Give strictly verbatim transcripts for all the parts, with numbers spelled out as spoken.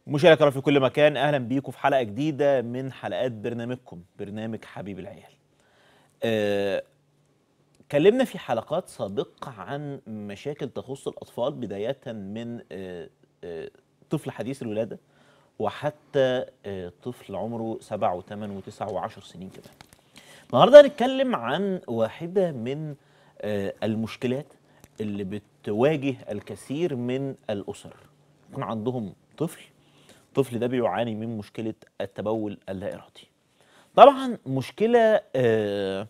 مشاهدينا الكرام في كل مكان، اهلا بيكم في حلقه جديده من حلقات برنامجكم برنامج حبيب العيال. آه، اتكلمنا في حلقات سابقه عن مشاكل تخص الاطفال بدايه من آه آه طفل حديث الولاده وحتى آه طفل عمره سبع وثمان وتسع وعشر سنين كمان. النهارده هنتكلم عن واحده من آه المشكلات اللي بتواجه الكثير من الاسر. يكون عندهم طفل الطفل ده بيعاني من مشكلة التبول اللا إرادي. طبعا مشكلة آه،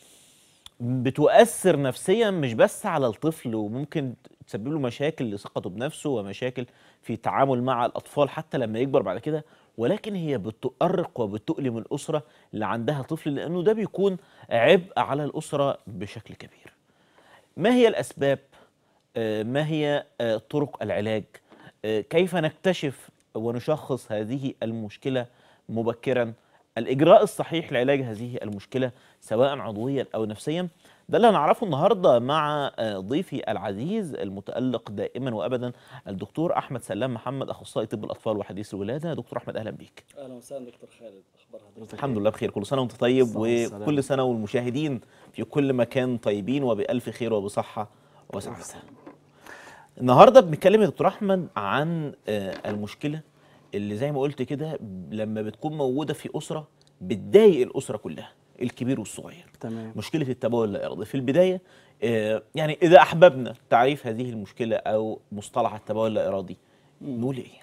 بتؤثر نفسيا مش بس على الطفل، وممكن تسبب له مشاكل لثقته بنفسه ومشاكل في التعامل مع الأطفال حتى لما يكبر بعد كده، ولكن هي بتؤرق وبتؤلم الأسرة اللي عندها طفل، لأنه ده بيكون عبء على الأسرة بشكل كبير. ما هي الأسباب؟ آه، ما هي آه، طرق العلاج؟ آه، كيف نكتشف ونشخص هذه المشكلة مبكرا؟ الإجراء الصحيح لعلاج هذه المشكلة سواء عضويا أو نفسيا، ده اللي هنعرفه النهاردة مع آه، ضيفي العزيز المتألق دائما وأبدا الدكتور أحمد سلام محمد، أخصائي طب الأطفال وحديث الولادة. دكتور أحمد أهلا بيك. اهلا وسهلا دكتور خالد، اخبار حضرتك؟ الحمد لله بخير، كل سنة وأنت طيب، وكل سنة والمشاهدين في كل مكان طيبين وبألف خير وبصحة وسعادة. النهارده بنتكلم يا دكتور احمد عن آه، المشكله اللي زي ما قلت كده لما بتكون موجوده في اسره بتضايق الاسره كلها، الكبير والصغير. تمام. مشكله التبول اللا ارادي في البدايه، آه، يعني اذا احببنا تعريف هذه المشكله او مصطلح التبول اللا ارادي نقول ايه؟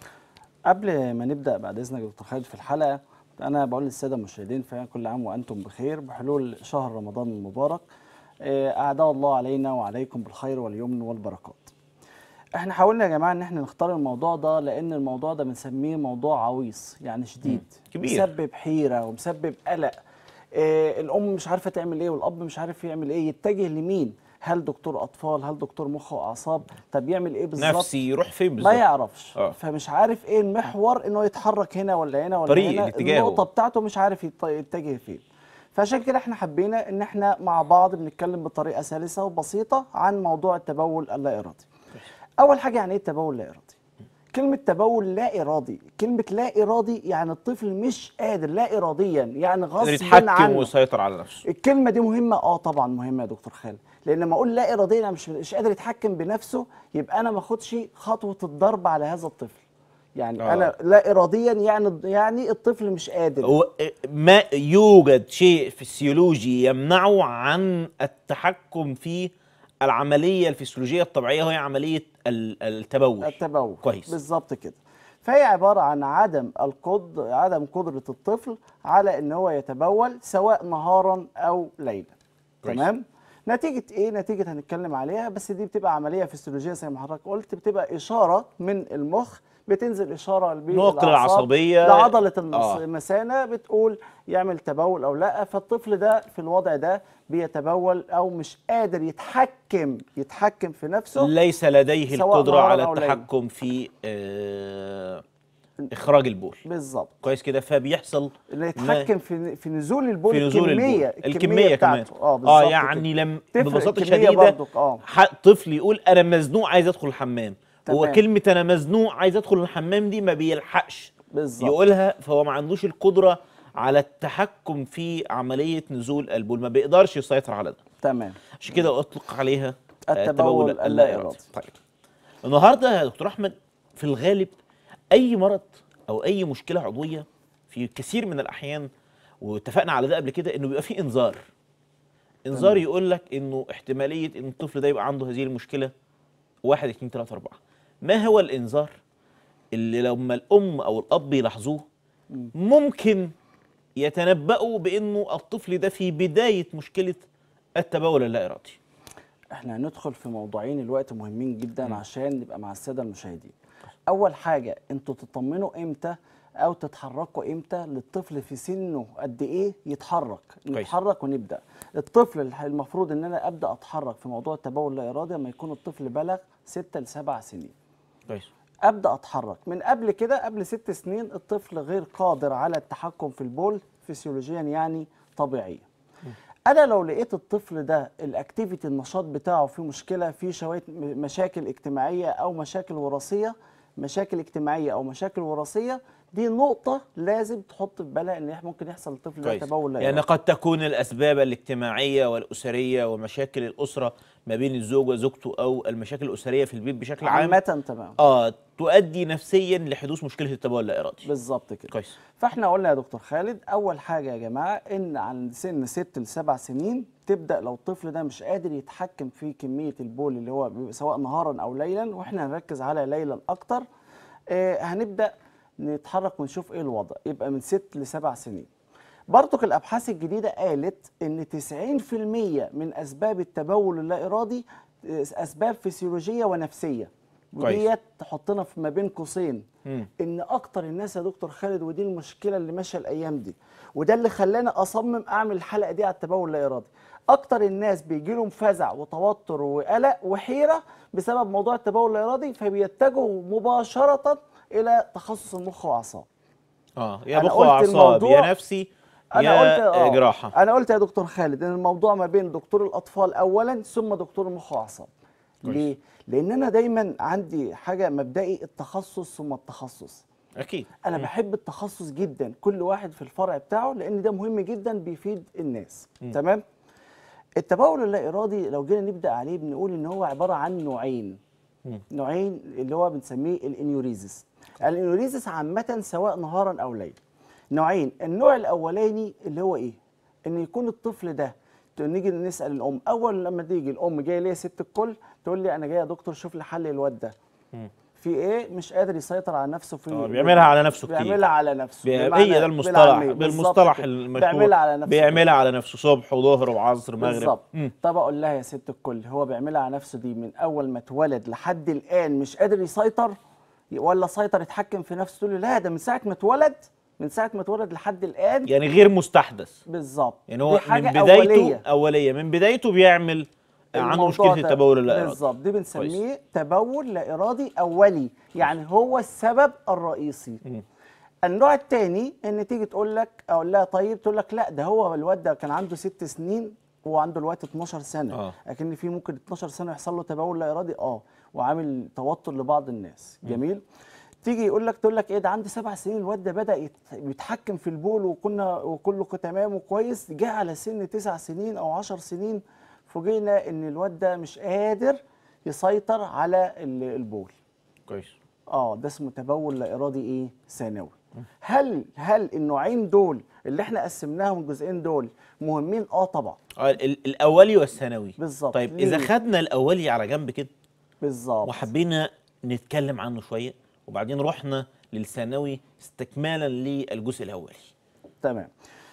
قبل ما نبدا بعد اذنك يا دكتور خالد في الحلقه، انا بقول للساده المشاهدين فعلا كل عام وانتم بخير بحلول شهر رمضان المبارك. آه، اعداء الله علينا وعليكم بالخير واليمن والبركات. احنا حاولنا يا جماعه ان احنا نختار الموضوع ده لان الموضوع ده بنسميه موضوع عويص، يعني شديد، كبير، مسبب حيره ومسبب قلق. آه، الام مش عارفه تعمل ايه والاب مش عارف يعمل ايه، يتجه لمين؟ هل دكتور اطفال؟ هل دكتور مخ واعصاب؟ طب يعمل ايه بالظبط؟ نفسي يروح فين بالظبط؟ ما يعرفش. آه. فمش عارف ايه المحور انه يتحرك هنا ولا هنا ولا طريق هنا، الاتجاه النقطه بتاعته مش عارف يت- يتجه فين. فعشان كده احنا حبينا ان احنا مع بعض بنتكلم بطريقه سلسه وبسيطه عن موضوع التبول اللا ارادي. اول حاجه، يعني ايه التبول اللا ارادي؟ كلمة تبول لا إرادي، كلمة لا إرادي يعني الطفل مش قادر لا إراديا، يعني غصب يتحكم عنه. ويسيطر على نفسه. الكلمة دي مهمة، اه طبعا مهمة يا دكتور خالد، لأن لما أقول لا إراديا أنا مش مش قادر يتحكم بنفسه، يبقى أنا ما أخدش خطوة الضرب على هذا الطفل. يعني آه. أنا لا إراديا يعني يعني الطفل مش قادر. هو ما يوجد شيء فسيولوجي يمنعه عن التحكم في العملية الفسيولوجية الطبيعية، وهي عملية ال- التبول. التبول كويس. بالظبط كده. فهي عبارة عن عدم القدر عدم قدرة الطفل على ان هو يتبول سواء نهارا او ليلا. كويس. تمام. نتيجة ايه؟ نتيجة هنتكلم عليها، بس دي بتبقى عملية فسيولوجية زي ما حضرتك قلت، بتبقى اشارة من المخ، بتنزل اشاره نقل العصبيه لعضله المس... آه. المثانه، بتقول يعمل تبول او لا. فالطفل ده في الوضع ده بيتبول او مش قادر يتحكم يتحكم في نفسه، ليس لديه سواء القدره نهاراً على أو ليلاً. التحكم في آه اخراج البول. بالظبط. كويس كده. فبيحصل اللي يتحكم في في نزول البول، في نزول الكميه البول. الكميه كمان. بتاعته. اه اه بالظبط. يعني لما تفرق ببساطه الكمية شديده برضك. اه ح- طفل يقول انا مزنوق عايز ادخل الحمام، هو تمام. كلمه انا مزنوق عايز ادخل الحمام دي ما بيلحقش بالظبط. يقولها، فهو ما عندوش القدره على التحكم في عمليه نزول البول، ما بيقدرش يسيطر على ده. تمام. عشان كده اطلق عليها آه، التبول التبول اللا اللا إرادي. ارادي. طيب النهارده يا دكتور احمد، في الغالب اي مرض او اي مشكله عضويه في كثير من الاحيان، واتفقنا على ده قبل كده، انه بيبقى فيه انذار. انذار يقول لك انه احتماليه ان الطفل ده يبقى عنده هذه المشكله واحد اتنين تلاته اربعه. ما هو الانذار اللي لما الام او الاب يلاحظوه ممكن يتنبأوا بانه الطفل ده في بدايه مشكله التبول اللا ارادي؟ احنا هندخل في موضوعين الوقت مهمين جدا م. عشان نبقى مع الساده المشاهدين. اول حاجه، انتوا تطمنوا امتى او تتحركوا امتى للطفل في سنه قد ايه يتحرك؟ نتحرك ونبدا. الطفل المفروض ان انا ابدا اتحرك في موضوع التبول اللا ارادي لما يكون الطفل بلغ ستة لسبع سنين. كويس. ابدا اتحرك. من قبل كده، قبل ست سنين الطفل غير قادر على التحكم في البول فسيولوجيا، يعني طبيعيه. انا لو لقيت الطفل ده الاكتيفيتي النشاط بتاعه فيه مشكله، فيه شويه مشاكل اجتماعيه او مشاكل وراثيه، مشاكل اجتماعيه او مشاكل وراثيه، دي نقطه لازم تحط في بالها ان ممكن يحصل للطفل ده كويس. تبول لا يعني إرادي. قد تكون الأسباب الاجتماعية والأسرية ومشاكل الأسرة ما بين الزوج وزوجته أو المشاكل الأسرية في البيت بشكل عام عامه تمام. اه تؤدي نفسيا لحدوث مشكلة التبول اللا إرادي. بالظبط كده. كويس. فاحنا قلنا يا دكتور خالد اول حاجه يا جماعه ان عند سن ست لسبع سنين تبدا لو الطفل ده مش قادر يتحكم في كميه البول اللي هو بيبقى سواء نهارا او ليلا، واحنا هنركز على ليلا اكتر، آه هنبدا نتحرك ونشوف ايه الوضع. يبقى من ست لسبع سنين. برضك الابحاث الجديده قالت ان تسعين في المية من اسباب التبول اللا ارادي آه، اسباب فسيولوجيه ونفسيه. كويس. وديت تحطنا في ما بين قوسين مم. ان اكتر الناس يا دكتور خالد، ودي المشكله اللي ماشيه الايام دي، وده اللي خلاني اصمم اعمل الحلقه دي على التبول اللا ارادي. اكتر الناس بيجي لهم فزع وتوتر وقلق وحيره بسبب موضوع التبول اللا ارادي، فبيتجهوا مباشره الى تخصص المخ واعصاب. اه يا أنا مخ قلت واعصاب الموضوع- يا نفسي انا قلت يا اه جراحة. انا قلت يا دكتور خالد ان الموضوع ما بين دكتور الاطفال اولا ثم دكتور المخ واعصاب. كويس. ليه؟ لان انا دايما عندي حاجه مبدئي، التخصص ثم التخصص. أكيد. انا مم. بحب التخصص جدا، كل واحد في الفرع بتاعه، لان ده مهم جدا بيفيد الناس. مم. تمام. التبول اللا ارادي لو جينا نبدا عليه بنقول ان هو عباره عن نوعين. مم. نوعين اللي هو بنسميه الانيوريزس. الانيوريزس عامه سواء نهارا او ليلا. نوعين. النوع الاولاني اللي هو ايه؟ ان يكون الطفل ده نيجي نسال الام، اول لما تيجي الام جايه ليه ست الكل تقول لي انا جايه يا دكتور شوف لي حل الواد ده. مم. في ايه؟ مش قادر يسيطر على نفسه في آه، بيعملها على نفسه كتير. بيعملها على نفسه. بي- بمعنى- هي ده المصطلح بالعامية. بالظبط بالمصطلح كده. المشهور. بيعملها على نفسه. بيعملها على نفسه صبح وظهر وعصر مغرب. بالظبط. مم. طب اقول لها يا ست الكل، هو بيعملها على نفسه دي من اول ما اتولد لحد الان مش قادر يسيطر ولا سيطر يتحكم في نفسه؟ تقول له لا، ده من ساعه ما اتولد، من ساعه ما اتولد لحد الان. يعني غير مستحدث. بالظبط. يعني هو دي من حاجة بدايته أولية. أولية من بدايته بيعمل عنده الموضوع مشكلة ده التبول اللا إرادي. بالظبط. دي بنسميه تبول لا ارادي اولي، يعني هو السبب الرئيسي. مم. النوع الثاني ان تيجي تقول لك، اقول لها طيب، تقول لك لا ده هو الواد ده كان عنده ست سنين وعنده الوقت اتناشر سنه، آه. لكن في ممكن اتناشر سنه يحصل له تبول لا ارادي اه وعامل توتر لبعض الناس. جميل. تيجي يقول لك تقول لك ايه ده عنده سبع سنين الواد ده بدا يت- يتحكم في البول وكنا وكله تمام وكويس، جه على سن تسع سنين او عشر سنين فوجئنا ان الواد ده مش قادر يسيطر على ال- البول. كويس. اه ده اسمه تبول لا ارادي ايه؟ ثانوي. هل هل النوعين دول اللي احنا قسمناهم الجزئين دول مهمين؟ اه طبعا. آه، ال- الأولي والثانوي. بالظبط. طيب إذا ليه؟ خدنا الأولي على جنب كده بالظبط. وحبينا نتكلم عنه شوية وبعدين رحنا للثانوي استكمالا للجزء الأولي. تمام.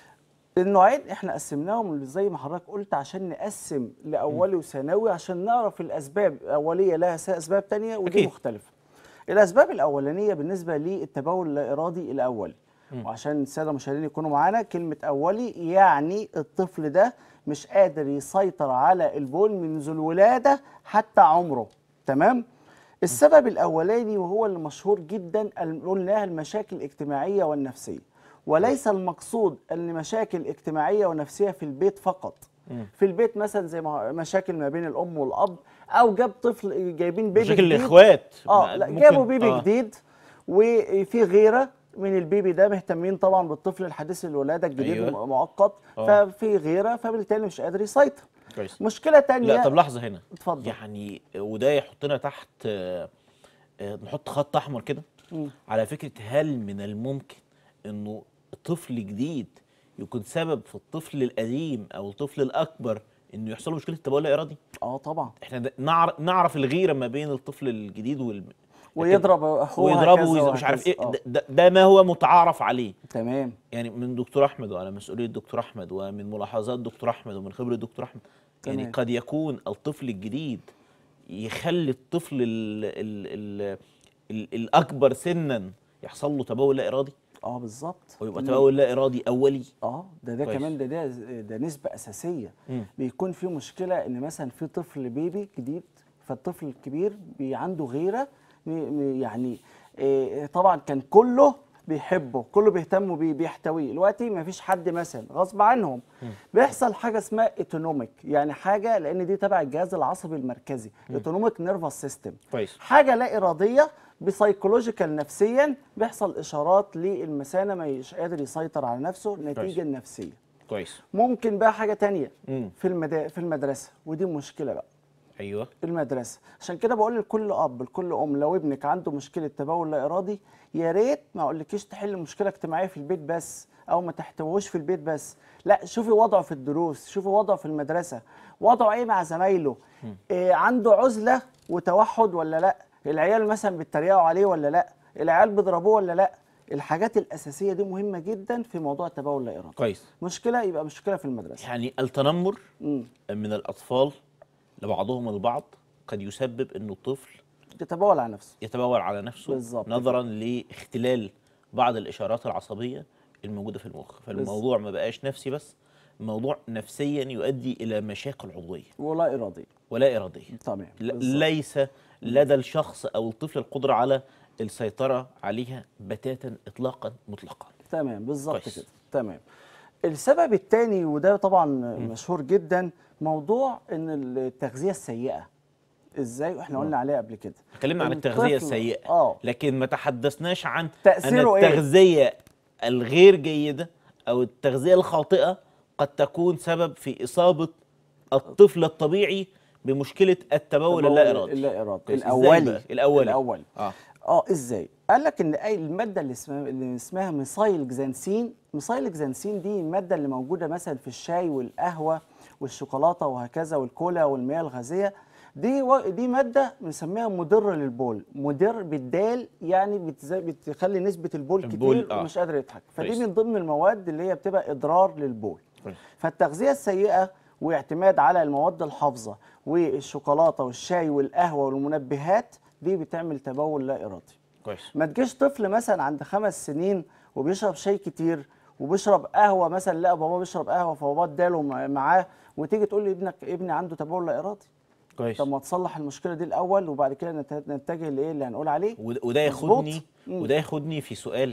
النوعين احنا قسمناهم زي ما حضرتك قلت عشان نقسم لاولي وثانوي عشان نعرف الاسباب. اوليه لها س- اسباب تانية ودي أكيد. مختلفه. الاسباب الاولانيه بالنسبه للتبول اللا ارادي الاولي، مم. وعشان الساده المشاهدين يكونوا معانا، كلمه اولي يعني الطفل ده مش قادر يسيطر على البول منذ الولاده حتى عمره. تمام. السبب الاولاني وهو اللي مشهور جدا ال- قلناه المشاكل الاجتماعيه والنفسيه، وليس المقصود ان مشاكل اجتماعيه ونفسيه في البيت فقط. مم. في البيت مثلا زي ما مشاكل ما بين الام والاب، او جاب طفل جايبين بيبي مشاكل جديد. الإخوات. اه لا ممكن- جابوا بيبي آه. جديد وفي غيره من البيبي ده، مهتمين طبعا بالطفل الحديث الولاده الجديد أيوة. مؤقت، آه. ففي غيره فبالتالي مش قادر يسيطر. كويس. مشكله تانية. لا طب لحظة هنا. اتفضل. يعني وده يحطنا تحت آه، آه، نحط خط أحمر كده مم. على فكرة هل من الممكن إنه طفل جديد يكون سبب في الطفل القديم أو الطفل الأكبر إنه يحصل له مشكلة التبول اللا إرادي؟ اه طبعا. إحنا ده- نعرف نعرف الغيرة ما بين الطفل الجديد وال ويضرب اخوه ويضربه وهكذا ويز- مش عارف وهكذا. إيه آه. ده, ده, ده ما هو متعارف عليه. تمام. يعني من دكتور أحمد وعلى مسؤولية دكتور أحمد ومن ملاحظات دكتور أحمد ومن خبرة دكتور أحمد، يعني تمام. قد يكون الطفل الجديد يخلي الطفل ال ال ال ال الأكبر سنا يحصل له تبول لا إرادي اه بالظبط. ويبقى مم. تبول لا إرادي أولي. اه ده ده كويس. كمان ده ده ده نسبه اساسيه. مم. بيكون في مشكله ان مثلا في طفل بيبي جديد، فالطفل الكبير بي عنده غيره م- م- يعني إيه طبعا كان كله بيحبه، كله بيهتموا بيه، بيحتويه. دلوقتي ما فيش حد مثلا غصب عنهم بيحصل حاجه اسمها اوتونوميك، يعني حاجه لان دي تبع الجهاز العصبي المركزي، اوتونوميك نيرفس سيستم، كويس. حاجه لا اراديه بسايكولوجيكال نفسيا، بيحصل اشارات للمثانه مش قادر يسيطر على نفسه نتيجه نفسيه. كويس. ممكن بقى حاجه تانية مم. في المدا... في المدرسه، ودي مشكله بقى. ايوه. المدرسه، عشان كده بقول لكل اب لكل ام لو ابنك عنده مشكله تبول لا ارادي، يا ريت ما اقولكيش تحل مشكله اجتماعيه في البيت بس، او ما تحتويهوش في البيت بس، لا شوفي وضعه في الدروس، شوفي وضعه في المدرسه، وضعه ايه مع زمايله، إيه عنده عزله وتوحد ولا لا، العيال مثلا بيتريقوا عليه ولا لا، العيال بيضربوه ولا لا. الحاجات الاساسيه دي مهمه جدا في موضوع التبول لا ارادي. كويس. مشكله يبقى مشكله في المدرسه. يعني التنمر امم من الاطفال لبعضهم البعض قد يسبب انه الطفل يتبول على نفسه. يتبول على نفسه بالظبط نظرا لاختلال بعض الاشارات العصبيه الموجوده في المخ، فالموضوع ما بقاش نفسي بس، الموضوع نفسيا يؤدي الى مشاكل عضويه ولا ارادي. ولا اراديه. تمام. ل- بالظبط. ليس لدى الشخص او الطفل القدره على السيطره عليها بتاتا اطلاقا مطلقا. تمام بالظبط كويس. كده. تمام. السبب الثاني وده طبعا مشهور جدا، موضوع ان التغذيه السيئه. ازاي؟ احنا قلنا عليها قبل كده. اتكلمنا عن الطفل- التغذيه السيئه، اه لكن ما تحدثناش عن ان تأثيره إيه؟ التغذيه الغير جيده او التغذيه الخاطئه قد تكون سبب في اصابه الطفل الطبيعي بمشكله التبول اللا ارادي. اللا ارادي كويس. إزاي الاولي. بقى؟ الاولي. الاولي. اه اه ازاي؟ قال لك ان اي الماده اللي اسمها اللي اسمها ميثايل جزانسين، ميثايل جزانسين دي الماده اللي موجوده مثلا في الشاي والقهوه والشوكولاته وهكذا والكولا والمياه الغازيه، دي و... دي ماده بنسميها مضره للبول، مضر بالدال يعني بتز... بتخلي نسبه البول, البول، كتير آه. ومش قادر يضحك، فدي كويس. من ضمن المواد اللي هي بتبقى اضرار للبول. كويس. فالتغذيه السيئه واعتماد على المواد الحافظه والشوكولاته والشاي والقهوه والمنبهات دي بتعمل تبول لا ارادي. كويس. ما تجيش طفل مثلا عند خمس سنين وبيشرب شاي كتير وبيشرب قهوه مثلا، لا بابا بيشرب قهوه فبابا اداله معاه، وتيجي تقول لي ابنك ابني عنده تبول لا ارادي. كويس. طب ما تصلح المشكله دي الاول وبعد كده نت- نتجه لايه اللي هنقول عليه. وده وده مظبوط؟ ياخدني مم. وده ياخدني في سؤال،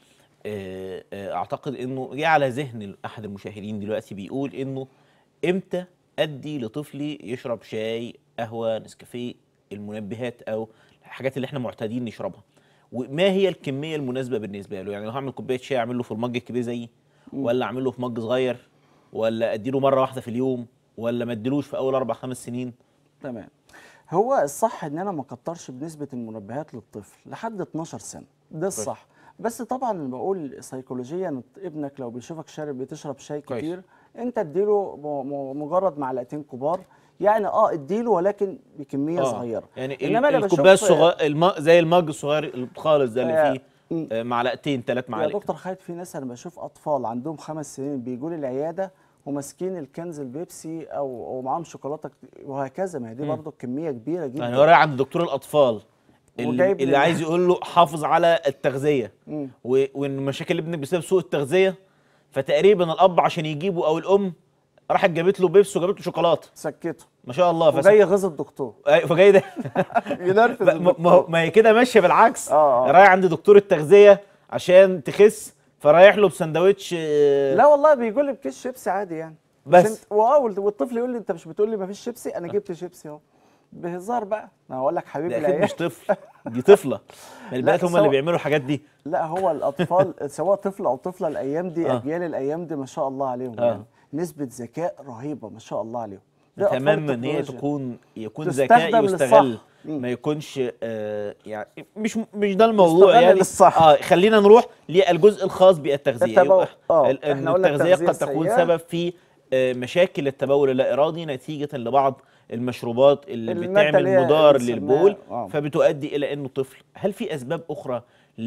آه، آه، اعتقد انه جه على ذهن احد المشاهدين دلوقتي، بيقول انه امتى ادي لطفلي يشرب شاي، قهوه، نسكافيه، المنبهات او الحاجات اللي احنا معتادين نشربها، وما هي الكميه المناسبه بالنسبه له؟ يعني لو هعمل كوبايه شاي اعمل له في المج الكبير زيي، ولا اعمل له في مج صغير، ولا ادي له مره واحده في اليوم، ولا ما اديلوش في اول اربع خمس سنين؟ تمام. هو الصح ان انا ما اكترش بنسبه المنبهات للطفل لحد اتناشر سنه، ده الصح. بس طبعا انا بقول سيكولوجيا ابنك لو بيشوفك شارب بتشرب شاي كويس. كتير، انت اديله م- م- مجرد معلقتين كبار، يعني اه اديله ولكن بكميه آه. صغيره. يعني ال- انما انا الكوبايه بشوف الصغير الم... زي المج الصغير خالص ده اللي آه، فيه مم. آه، معلقتين ثلاث يا معالق. دكتور خالد، في ناس انا بشوف اطفال عندهم خمس سنين بيجوا لي العياده وماسكين الكنز البيبسي او او معاهم شوكولاته كت- وهكذا، ما هي دي برضه كميه كبيره جدا. يعني هو رايح عند دكتور الاطفال اللي, وجايب اللي لي- عايز يقول له حافظ على التغذيه، مم. و- وان مشاكل ابنك بسبب سوء التغذيه، فتقريبا الاب عشان يجيبه او الام راحت جابت له بيبس وجابت له شوكولاته، سكته ما شاء الله. فس... وجاي غيظ الدكتور أي- فجاي ده ينرفز ما- ما ما هو- الدكتور. ما هي كده ماشيه بالعكس. آه، آه. رايح عند دكتور التغذيه عشان تخس، فرايح له بسندوتش آه، لا والله بيقول لي بكيس شيبسي عادي يعني. بس. عشان- واو والطفل يقول لي انت مش بتقول لي ما فيش شيبسي، انا جبت شيبسي اهو. بهزار بقى، انا هقول لك حبيبي ده اكيد العيال. مش طفل، دي طفله. البنات هم اللي سواء- بيعملوا الحاجات دي. لا هو الاطفال سواء طفل او طفله الايام دي، آه. اجيال الايام دي ما شاء الله عليهم آه. يعني نسبه ذكاء رهيبه ما شاء الله عليهم. ده أطفال تماما ان هي التكنولوجيا. تكون يكون تستخدم ذكاء يستغل، للصح. مم. ما يكونش آه يعني مش مش ده الموضوع يستغل يعني. للصح. اه خلينا نروح للجزء الخاص بالتغذيه. التبول. يبقى آه، ال- إحنا إن قلنا التغذيه التغذية قد تكون السيئة. سبب في آه مشاكل التبول اللا ارادي نتيجه لبعض المشروبات اللي المادة بتعمل اللي هي مضار بنسميها- للبول، آه. فبتؤدي الى انه طفل. هل في اسباب اخرى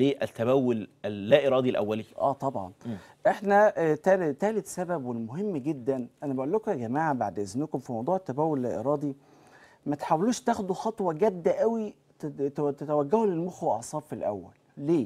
للتبول اللا ارادي الاولي؟ اه طبعا. احنا آه، تالت تالت سبب والمهم جدا، انا بقول لكم يا جماعه بعد اذنكم في موضوع التبول اللا ارادي ما تحاولوش تاخدوا خطوه جاده قوي تت- تتوجهوا للمخ واعصاب في الاول. ليه؟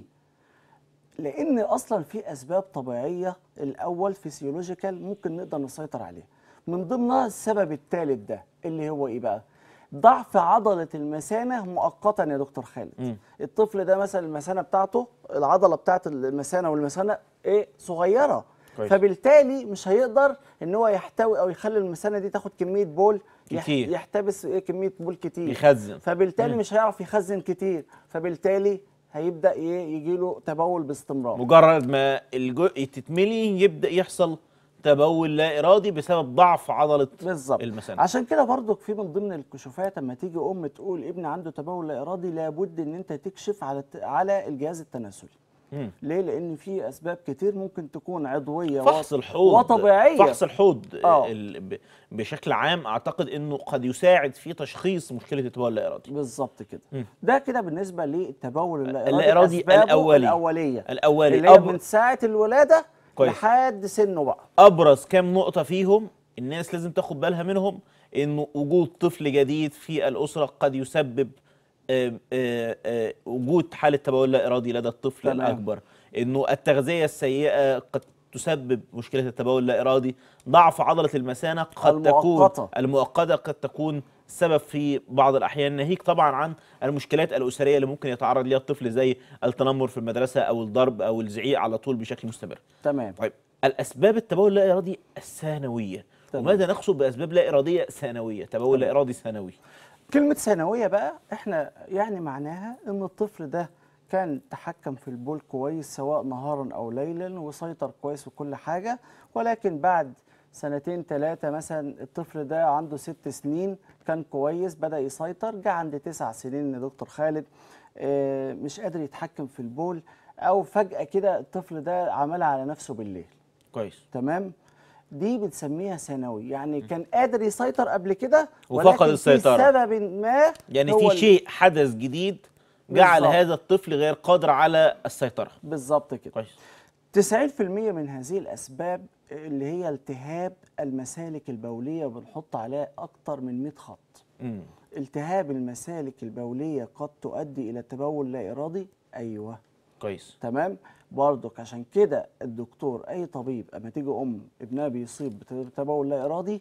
لان اصلا في اسباب طبيعيه الاول فيسيولوجيكال ممكن نقدر نسيطر عليها، من ضمنها السبب الثالث ده اللي هو ايه بقى؟ ضعف عضله المثانه مؤقتا يا دكتور خالد. مم. الطفل ده مثلا المثانه بتاعته، العضله بتاعت المثانه والمثانه ايه صغيره، كويس. فبالتالي مش هيقدر ان هو يحتوي او يخلي المثانه دي تاخد كميه بول يح- كتير. يحتبس ايه كميه بول كتير، يخزن. فبالتالي مم. مش هيعرف يخزن كتير، فبالتالي هيبدا ايه يجي له تبول باستمرار. مجرد ما الجزء تتملي يبدأ يحصل تبول لا إرادي بسبب ضعف عضلة بالظبط. المثانة. عشان كده برضك في من ضمن الكشوفات لما تيجي ام تقول ابني عنده تبول لا ارادي، لابد ان انت تكشف على الت- على الجهاز التناسلي. مم. ليه؟ لان في اسباب كتير ممكن تكون عضويه فحص وط- الحوض وطبيعيه. فحص الحوض آه. ال- ب- بشكل عام أعتقد أنه قد يساعد في تشخيص مشكلة التبول اللا إرادي. بالظبط كده. مم. ده كده بالنسبه للتبول اللا ارادي، اللا إرادي أسبابه الأولي. الاوليه الأولي اللي هي أب- من ساعه الولاده كويس. لحد سنه بقى. أبرز كام نقطة فيهم الناس لازم تاخد بالها منهم، أنه وجود طفل جديد في الأسرة قد يسبب آه، آه، آه، وجود حالة تبول لا إرادي لدى الطفل تمام. الأكبر، أنه التغذية السيئة قد تسبب مشكلة التبول اللا إرادي، ضعف عضلة المثانة قد المؤقتة. تكون المؤقتة قد تكون سبب في بعض الأحيان، ناهيك طبعا عن المشكلات الأسرية اللي ممكن يتعرض ليها الطفل زي التنمر في المدرسة أو الضرب أو الزعيق على طول بشكل مستمر. تمام. طيب الأسباب التبول اللا إرادي الثانوية، تمام. وماذا نقصد بأسباب لا إرادية ثانوية؟ تبول لا تمام. إرادي ثانوي. كلمة ثانوية بقى احنا يعني معناها ان الطفل ده كان تحكم في البول كويس سواء نهارا او ليلا وسيطر كويس وكل حاجة، ولكن بعد سنتين ثلاثة مثلا الطفل ده عنده ست سنين كان كويس بدأ يسيطر، جه عند تسع سنين يا دكتور خالد اه مش قادر يتحكم في البول، او فجأة كده الطفل ده عملها على نفسه بالليل. كويس. تمام. دي بنسميها ثانوي، يعني كان قادر يسيطر قبل كده وفقد ولكن السيطرة. في سبب ما يعني هو في ال- شيء حدث جديد جعل بالظبط. هذا الطفل غير قادر على السيطرة. بالظبط كده. كويس. تسعين في المية من هذه الأسباب اللي هي التهاب المسالك البولية، وبنحط عليها أكتر من مئة خط. مم. التهاب المسالك البولية قد تؤدي إلى تبول لا إرادي. أيوه. كويس. تمام. برضك عشان كده الدكتور اي طبيب اما تيجي ام ابنها بيصيب بتبول لا ارادي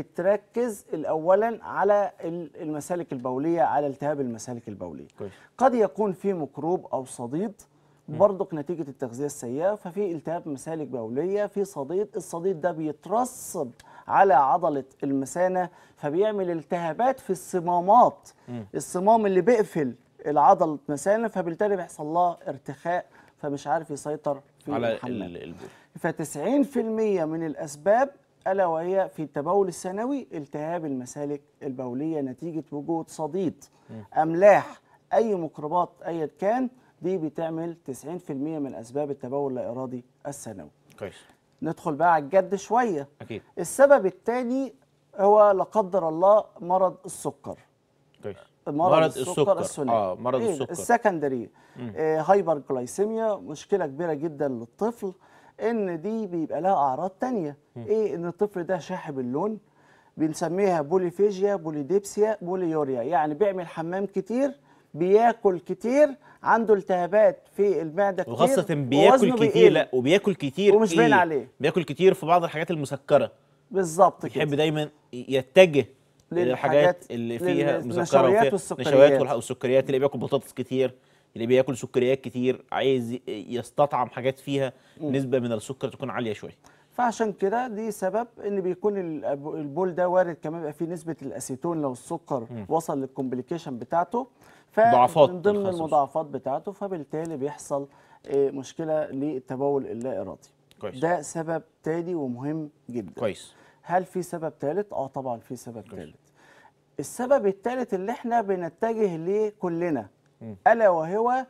بتركز اولا على ال- المسالك البوليه، على التهاب المسالك البوليه. كويس. قد يكون في ميكروب او صديد برضك نتيجه التغذيه السيئه، ففي التهاب مسالك بوليه، في صديد، الصديد ده بيترسب على عضله المثانه فبيعمل التهابات في الصمامات، مم. الصمام اللي بيقفل العضله مثانه، فبالتالي بيحصل لها ارتخاء فمش عارف يسيطر في على الحمام. ال- البول. فتسعين في المية من الأسباب ألا وهي في التبول الثانوي التهاب المسالك البولية نتيجة وجود صديد، أملاح، أي ميكروبات أيا كان، دي بتعمل تسعين في المية من أسباب التبول اللا إرادي الثانوي. كويس. ندخل بقى على الجد شوية. أكيد. السبب الثاني هو لا قدر الله مرض السكر. كويس. مرض السكر الثنائي. اه مرض إيه السكر. السكندري. آه هايبر جلايسيميا، مشكله كبيره جدا للطفل، ان دي بيبقى لها اعراض تانية. ايه؟ ان الطفل ده شاحب اللون، بنسميها بوليفيجيا، بوليديبسيا، بوليوريا، يعني بيعمل حمام كتير، بياكل كتير، عنده التهابات في المعده كتير، وخاصة بياكل ووزنه كتير، بيقل. لا وبياكل كتير ومش باين إيه؟ عليه. بياكل كتير في بعض الحاجات المسكرة، بالظبط بيحب كده. دايما يتجه للحاجات- للحاجات اللي فيها مسكرة للنشويات وفيها والسكريات. نشويات والح- والسكريات، اللي بياكل بطاطس كتير، اللي بياكل سكريات كتير، عايز ي- يستطعم حاجات فيها نسبة من السكر تكون عالية شوية. فعشان كده دي سبب ان بيكون ال- البول ده وارد كمان يبقى فيه نسبه الاسيتون لو السكر مم. وصل للكومبليكيشن بتاعته، مضاعفات فمن ضمن الخصوص. المضاعفات بتاعته، فبالتالي بيحصل آه، مشكله للتبول اللا ارادي. كويس. ده سبب تاني ومهم جدا. كويس. هل في سبب ثالث؟ اه طبعا في سبب كويس. ثالث. السبب الثالث اللي احنا بنتجه ليه كلنا مم. الا وهو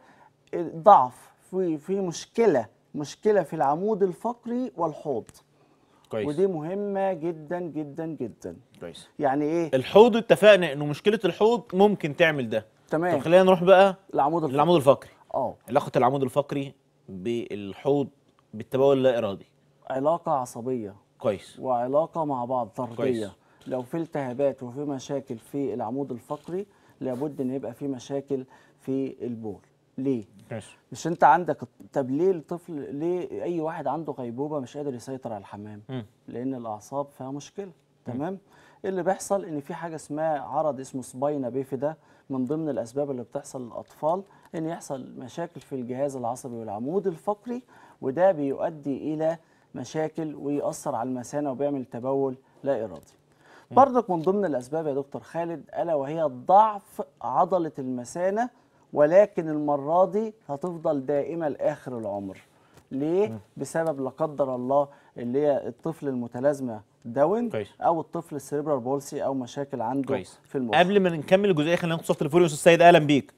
ضعف في في مشكله مشكله في العمود الفقري والحوض. كويس. ودي مهمة جدا جدا جدا. كويس. يعني ايه؟ الحوض اتفقنا انه مشكلة الحوض ممكن تعمل ده. تمام. طب خلينا نروح بقى العمود الفقري. للعمود الفقري. اه علاقة العمود الفقري بالحوض بالتبول اللا إرادي. علاقة عصبية كويس. وعلاقة مع بعض طردية. كويس. لو في التهابات وفي مشاكل في العمود الفقري لابد ان يبقى في مشاكل في البول. ليه؟ كويس. مش انت عندك، طب ليه الطفل، ليه اي واحد عنده غيبوبة مش قادر يسيطر على الحمام؟ مم. لان الاعصاب فيها مشكلة. تمام؟ اللي بيحصل ان في حاجه اسمها عرض اسمه سباينا بيفيدا، من ضمن الاسباب اللي بتحصل للاطفال ان يحصل مشاكل في الجهاز العصبي والعمود الفقري، وده بيؤدي الى مشاكل ويأثر على المثانه وبيعمل تبول لا ارادي. برضك من ضمن الاسباب يا دكتور خالد الا وهي ضعف عضله المثانه، ولكن المره دي هتفضل دائمه لاخر العمر. ليه؟ بسبب لا قدر الله اللي هي الطفل المتلازمه داون كويس. او الطفل السيريبرال بولسي او مشاكل عنده كويس. في المخ. قبل ما نكمل الجزئيه خلينا ناخد صوت تليفوني. استاذ سيد اهلا بيك.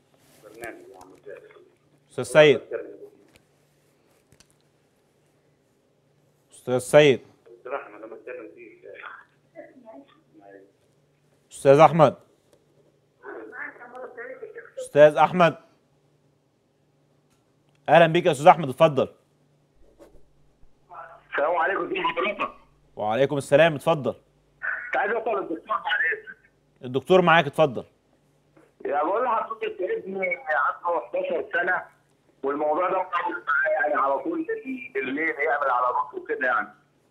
استاذ سيد. استاذ سيد. استاذ احمد. استاذ احمد. اهلا بيك يا استاذ احمد، اتفضل. السلام عليكم، ازي حضرتك؟ وعليكم السلام، اتفضل. كنت عايز اسال الدكتور بعد اذنك. الدكتور معاك، اتفضل. يا بقول لحضرتك ابني عنده احداشر سنه، والموضوع ده مطول معاه يعني على طول بالليل يعمل على راسه وكده يعني.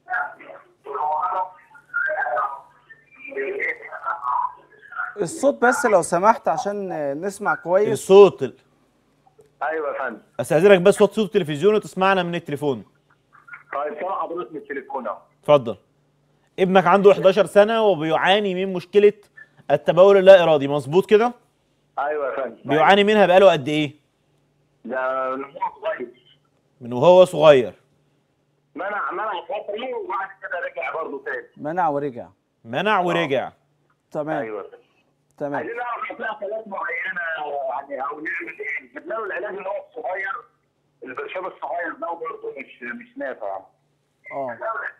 الصوت بس لو سمحت عشان نسمع كويس. الصوت ال... ايوه يا فندم. استاذنك بس وطي صوت التلفزيون وتسمعنا من التليفون. طيب سامع حضرتك من التليفون اهو. اتفضل. ابنك عنده احداشر سنه وبيعاني من مشكله التبول اللا ارادي، مظبوط كده؟ ايوه يا فندم. بيعاني منها بقاله قد ايه؟ ده من هو صغير. من وهو صغير. منع منع فتره وبعد كده رجع برضه تاني. منع ورجع. منع ورجع. تمام. ايوه يا فندم. تمام. عايزين نعرف لو في علاجات معينه يعني او نعمل ايه؟ جبنا له العلاج اللي هو الصغير، البرشام الصغير ده برضه مش مش نافع. اه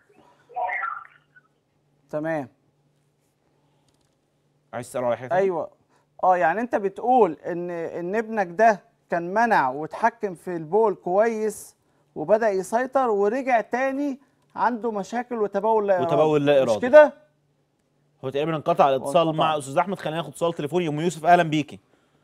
تمام. عايز تسأله على حاجه تانية؟ ايوه. اه يعني انت بتقول ان ان ابنك ده كان منع واتحكم في البول كويس وبدأ يسيطر ورجع تاني عنده مشاكل وتبول لا ارادي. وتبول لا ارادي. مش كده؟ هو تقريبا انقطع الاتصال انقطع. مع استاذ احمد. خلينا ناخد اتصال تليفوني. ام يوسف اهلا بيكي.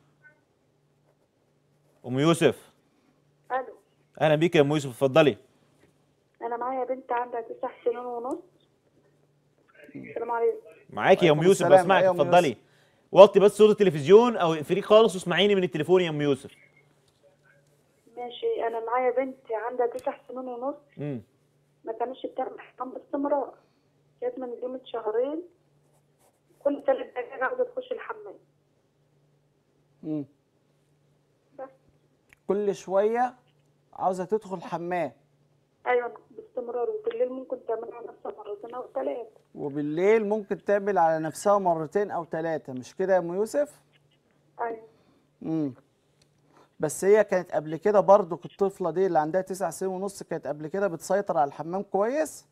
ام يوسف. الو. اهلا بيكي يا ام يوسف، اتفضلي. انا معايا بنت عندها تسع سنين ونص. السلام عليكم. معاكي يا ام وعليكم يوسف، السلام. بسمعك، أيوة يا أم اتفضلي. يوسف. وطي بس صوت التلفزيون او اقفليه خالص واسمعيني من التليفون يا ام يوسف. ماشي. انا معايا بنت عندها تسع سنين ونص. امم ما كانتش بتعمل حمام باستمرار. كانت من قيمة شهرين كل ثلاث دقايق عاوزة تخش الحمام. مم. بس. كل شويه عاوزه تدخل حمام. ايوه باستمرار، وبالليل ممكن تعمل على نفسها مرتين او ثلاثة. وبالليل ممكن تعمل على نفسها مرتين او ثلاثه، مش كده يا ام يوسف؟ ايوه. امم بس هي كانت قبل كده برضو الطفله دي اللي عندها تسع سنين ونص كانت قبل كده بتسيطر على الحمام كويس؟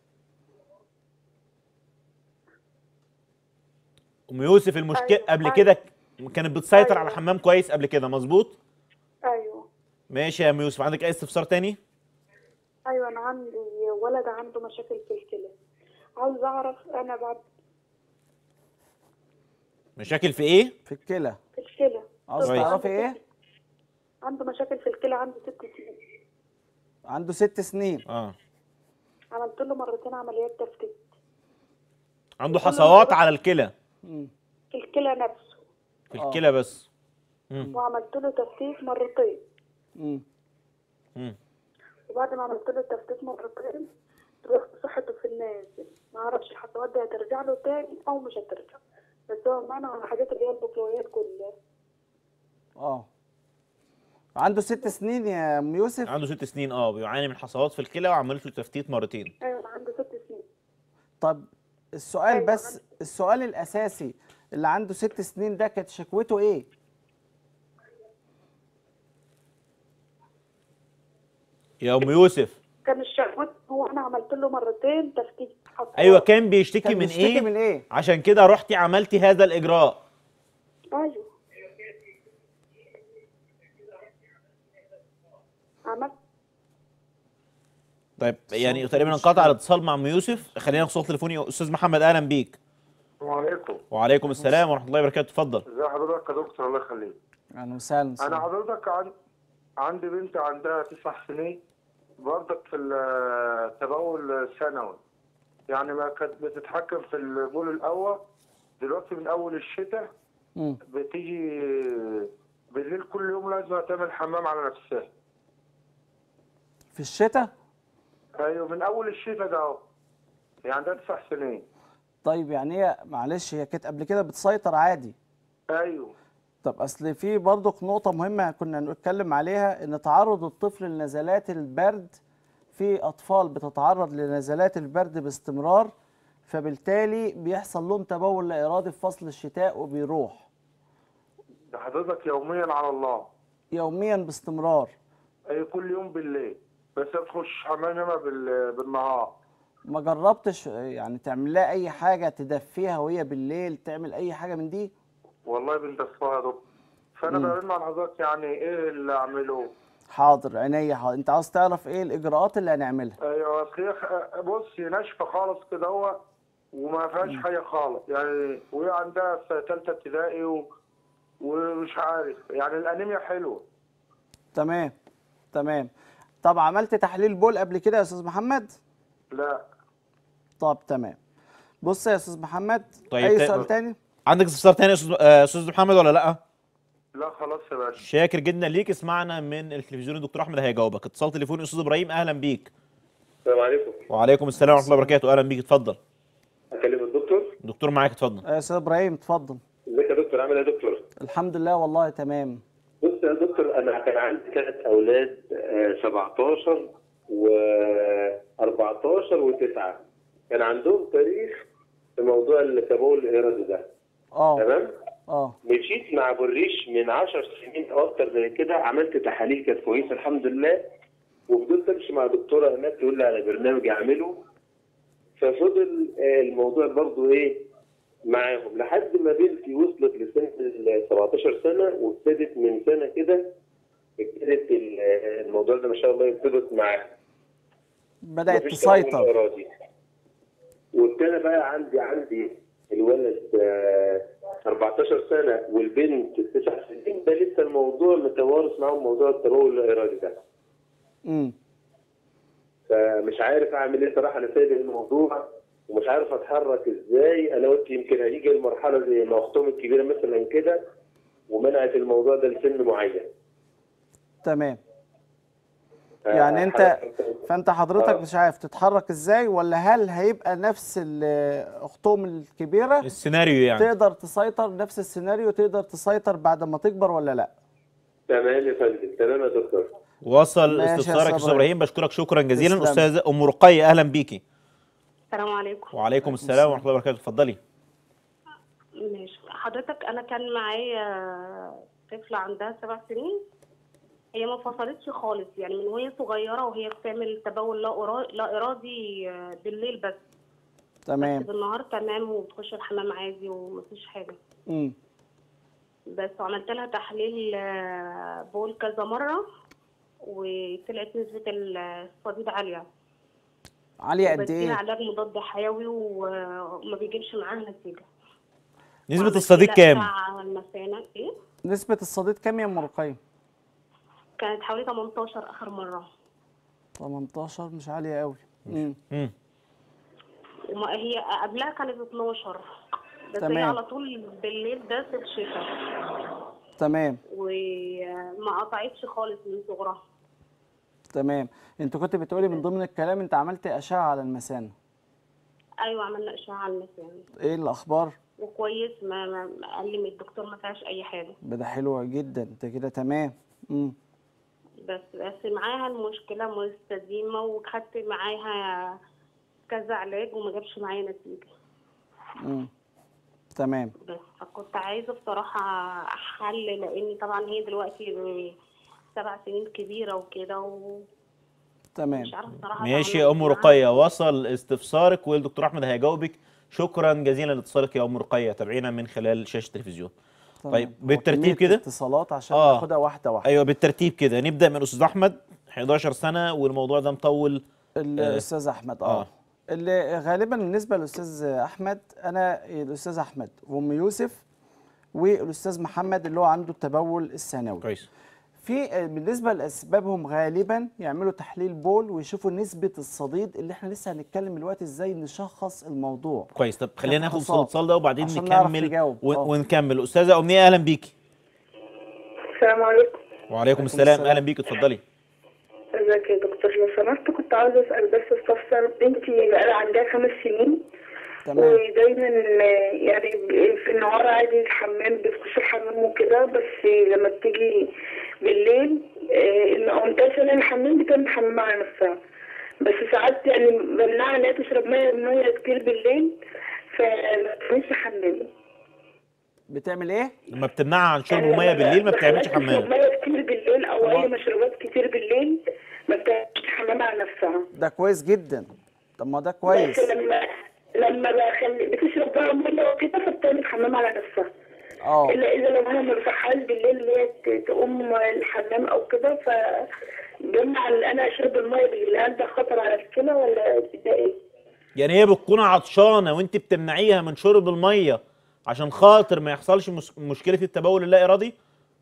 ام يوسف المشكله أيوة. قبل أيوة. كده كانت بتسيطر على أيوة. الحمام كويس قبل كده، مظبوط؟ ايوه. ماشي يا ام يوسف، عندك اي استفسار تاني؟ ايوه انا عندي ولد عنده مشاكل في الكلى. عاوز اعرف انا بعد مشاكل في ايه؟ في الكلى. في الكلى. عاوز كويس. تعرفي ايه؟ عنده مشاكل في الكلى، عنده ست سنين. عنده ست سنين. اه عملت له مرتين عمليات تفتيت. عنده كل حصوات مرة- على الكلى. مم. في الكلى نفسه. في آه. الكلى بس. مم. وعملت له تفتيت مرتين. مم. مم. وبعد ما عملت له التفتيت مرتين رحت صحته في النازل. ما اعرفش الحصوات دي هترجع له تاني او مش هترجع، بس هو معنا على الحاجات اللي هي البقوليات كلها. اه عنده ست سنين يا ام يوسف؟ عنده ست سنين، اه بيعاني من حصوات في الكلى وعملت له تفتيت مرتين. ايوه عنده ست سنين. طب السؤال أيوة، بس عندي. السؤال الاساسي اللي عنده ست سنين ده كانت شكوته ايه؟ يا ام يوسف. كان الشهوات هو انا عملت له مرتين تفتيت حصوات. ايوه كان بيشتكي كان من بيشتكي ايه؟ من ايه؟ عشان كده رحتي عملتي هذا الاجراء. ايوه عملت. طيب يعني صوت تقريبا مشكلة. انقطع الاتصال مع ام يوسف. خلينا ناخد صوت تليفوني. استاذ محمد اهلا بيك. السلام عليكم. وعليكم السلام ورحمه الله وبركاته، اتفضل. ازي حضرتك يا دكتور؟ الله يخليك. اهلا وسهلا. انا حضرتك عن... عندي بنت عندها تسع سنين برضك في التبول الثانوي. يعني ما كانت بتتحكم في البول الاول، دلوقتي من اول الشتاء مم. بتيجي بالليل كل يوم لازم تعمل حمام على نفسها. في الشتاء؟ ايوه من اول الشتاء ده اهو، يعني ده تسع سنين. طيب يعني هي معلش هي كانت قبل كده بتسيطر عادي. ايوه. طب اصل في برضك نقطة مهمة كنا نتكلم عليها، ان تعرض الطفل لنزلات البرد، في اطفال بتتعرض لنزلات البرد باستمرار، فبالتالي بيحصل لهم تبول لا ارادي في فصل الشتاء وبيروح ده حضرتك يوميا على الله. يوميا باستمرار. اي كل يوم بالليل، بس تخش حمامها بال... بالنهار. ما جربتش يعني تعمل لها اي حاجة تدفيها وهي بالليل، تعمل اي حاجة من دي؟ والله بندفعها يا دكتور. فانا مم. برن على حضرتك يعني ايه اللي اعمله؟ حاضر عينيا حاضر. انت عاوز تعرف ايه الاجراءات اللي هنعملها؟ ايوه اصل هي خ- بصي ناشفه خالص كده هو، وما فيهاش حاجه خالص يعني، وهي عندها في ثالثه ابتدائي و... ومش عارف يعني الانيميا حلوه. تمام تمام. طب عملت تحليل بول قبل كده يا استاذ محمد؟ لا. طب تمام. بص يا استاذ محمد، طيب اي تا- سؤال تاني؟ عندك استفسار تاني يا استاذ آه، استاذ محمد ولا لا؟ لا خلاص يا باشا. شاكر جدا ليك. اسمعنا من التلفزيون الدكتور احمد هيجاوبك. اتصال تليفوني استاذ ابراهيم، اهلا بيك. السلام عليكم. وعليكم السلام ورحمه الله وبركاته، اهلا بيك اتفضل. اكلم الدكتور؟ الدكتور معاك اتفضل. يا استاذ ابراهيم اتفضل. ازيك يا دكتور، عامل ايه يا دكتور؟ الحمد لله والله تمام. بص يا دكتور، انا كان عندي ثلاث اولاد آه، سبعتاشر و اربعتاشر و9، كان عندهم تاريخ في موضوع التبول الارادي ده. اه تمام؟ اه مشيت مع بالريش من عشر سنين او اكتر زي كده، عملت تحاليل كانت كويسه الحمد لله، وفضلت امشي مع دكتوره هناك تقول لي على برنامج اعمله. ففضل آه، الموضوع برضه ايه معاهم لحد ما بنتي وصلت لسن ال سبعتاشر سنه، وابتدت من سنه كده ابتدت ال- الموضوع ده ما شاء الله يرتبط معاها. بدات مفيش تبول تسيطر. إرادي. وابتدى بقى عندي عندي الولد آه، اربعتاشر سنه والبنت تسع سنين، ده لسه الموضوع متوارث معاهم موضوع التبول الارادي ده. امم فمش عارف اعمل ايه صراحه، انا سايب الموضوع ومش عارف اتحرك ازاي. انا قلت يمكن هيجي المرحله زي ما اختهم الكبيره مثلا كده ومنعت الموضوع ده لسن معين. تمام. يعني انت فانت حضرتك آه. مش عارف تتحرك ازاي، ولا هل هيبقى نفس ال- اختهم الكبيره السيناريو يعني. تقدر تسيطر نفس السيناريو، تقدر تسيطر بعد ما تكبر ولا لا؟ تمام يا فندم، تمام يا دكتور. وصل ماشي يا استفسارك يا أستاذ استاذ ابراهيم، بشكرك شكرا جزيلا. تسلم. استاذه ام رقيه اهلا بيكي. السلام عليكم. وعليكم السلام ورحمه الله وبركاته، اتفضلي. ماشي حضرتك، انا كان معايا طفله عندها سبع سنين، هي ما فصلتش خالص يعني من وهي صغيره وهي بتعمل تبول لا إرا- لا ارادي بالليل بس. تمام. بس بالنهار تمام وبتخش الحمام عادي ومفيش حاجه. امم بس عملت لها تحليل آه، بول كذا مره وطلعت نسبه الصديد عاليه. عاليه قد بديها ايه؟ علاج مضاد حيوي وما بيجيبش معاها نتيجه. نسبه وعملت الصديد لها كام؟ أشعة على المثانه ايه؟ نسبه الصديد كام يا ام رقيه؟ كانت حوالي تمنتاشر اخر مره. تمنتاشر مش عاليه قوي. امم امم وما هي قبلها كانت اتناشر، بس تمام. هي على طول بالليل ده في الشتاء تمام وما قطعتش خالص من صغرها. تمام. انت كنت بتقولي من ضمن الكلام انت عملت اشعه على المثانه. ايوه عملنا اشعه على المثانه ايه الاخبار؟ وكويس، ما, ما قال لي من الدكتور ما فيهاش اي حاجه. ده حلوه جدا، انت كده تمام. امم بس بس معاها المشكله مستديمه، وخدت معاها كذا علاج وما جابش معايا نتيجه. امم تمام. بس فكنت عايزه بصراحه حل، لان طبعا هي دلوقتي سبع سنين كبيره وكده و... تمام. مش عارفه بصراحه. ماشي يا ام رقيه، وصل استفسارك والدكتور احمد هيجاوبك. شكرا جزيلا لاتصالك يا ام رقيه، تابعينا من خلال شاشه التلفزيون. تمام. طيب هو بالترتيب كمية كده اتصالات عشان آه. ناخدها واحده واحده. ايوه بالترتيب كده، نبدا من استاذ احمد حداشر سنه والموضوع ده مطول. الاستاذ احمد اه, آه. اللي غالبا بالنسبه للاستاذ احمد، انا الاستاذ احمد وام يوسف والاستاذ محمد اللي هو عنده التبول الثانوي. كويس. في بالنسبه لاسبابهم غالبا يعملوا تحليل بول ويشوفوا نسبه الصديد اللي احنا لسه هنتكلم دلوقتي ازاي نشخص الموضوع. كويس. طب خلينا ناخد كفحوصات. الاتصال ده وبعدين عشان نعرف نكمل نجاوب. ون- آه. ونكمل. استاذه امنيه اهلا بيكي. السلام عليكم. وعليكم السلام. السلام. اهلا بيكي، اتفضلي. ازيك يا دكتور؟ لو سمحت كنت عاوزه اسال بس استفسر. بنتي بقى عندها خمس سنين تمام. ودايما يعني في النهار عادي الحمام بتخش الحمام وكده، بس لما بتيجي بالليل ان قمتها شايله الحمام بتعمل حمام على نفسها، بس ساعات يعني بمنعها انها تشرب ميه ميه كتير بالليل فما بتعملش حمام. بتعمل ايه؟ لما بتمنعها عن شرب يعني ميه بالليل ما بتعملش تشرب حمام. ميه كتير بالليل او طبعا. اي مشروبات كتير بالليل ما بتعملش حمام على نفسها. ده كويس جدا. طب ما ده كويس. بس لما لما بخلي بتشرب بقى ميه وكده فبتعمل حمام على نفسها. اه الا اذا لو انا ما بصحاش بالليل اللي هي ت- تقوم الحمام او كده فبمنع ان انا اشرب الميه بالليل. هل ده خطر على الكلى ولا ده ايه؟ يعني هي بتكون عطشانه وانت بتمنعيها من شرب الميه عشان خاطر ما يحصلش مس- مشكله التبول اللا ارادي؟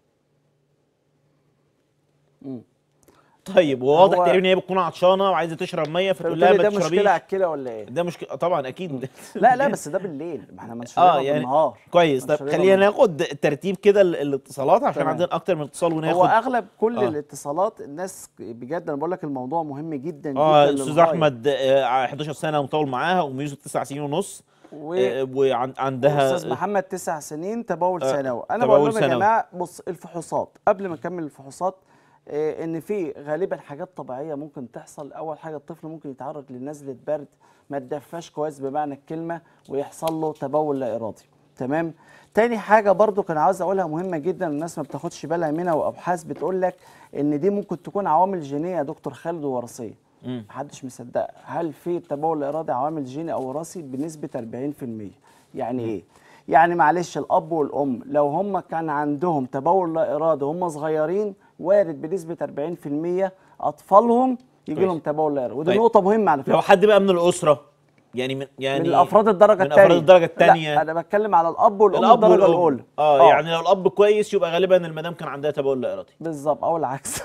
مم. طيب وواضح هو- تقريبا ان هي بتكون عطشانه وعايزه تشرب ميه فتقول لها فبالتالي ما ده مشكله على تشربيش. الكلى ولا ايه؟ ده مشكله طبعا اكيد. لا لا بس ده بالليل، ما احنا منشورينها اه يعني بالنهار. كويس. طب منشورينها خلينا بالنهار. ناخد الترتيب كده ال- الاتصالات عشان تمام. عندنا اكتر من اتصال وناخد. هو اغلب كل آه. الاتصالات الناس بجد انا بقول لك الموضوع مهم جدا اه جدا استاذ للغاية. احمد آه، احداشر سنه ومطول معاها، ام يوسف تسع سنين ونص و... آه، وعندها استاذ محمد تسع سنين تبول آه، ثانوي. انا تبول بقول لهم يا ثانوي. جماعه بص الفحوصات قبل ما نكمل الفحوصات آه، ان في غالبا حاجات طبيعيه ممكن تحصل. اول حاجه الطفل ممكن يتعرض لنزله برد ما تدفاش كويس بمعنى الكلمه ويحصل له تبول لا ارادي. تمام. تاني حاجه برضو كان عاوز اقولها مهمه جدا الناس ما بتاخدش بالها منها، وابحاث بتقول لك ان دي ممكن تكون عوامل جينيه يا دكتور خالد ووراثيه. مم. محدش مصدقها. هل في التبول الارادي عوامل جيني او وراثي؟ بنسبه أربعين في المية. يعني ايه؟ يعني معلش الاب والام لو هم كان عندهم تبول لا ارادي وهم صغيرين وارد بنسبه أربعين في المية اطفالهم يجي لهم كويس. تبول لا ارادي، ودي طيب. نقطه مهمه على فكره. لو حد بقى من الاسره يعني من يعني من الافراد الدرجه من الثانيه. افراد الدرجه لا الثانيه. انا بتكلم على الاب والام الاب الدرجه والام الاولى. اه يعني لو الاب كويس يبقى غالبا المدام كان عندها تبول لا ارادي. بالظبط او العكس.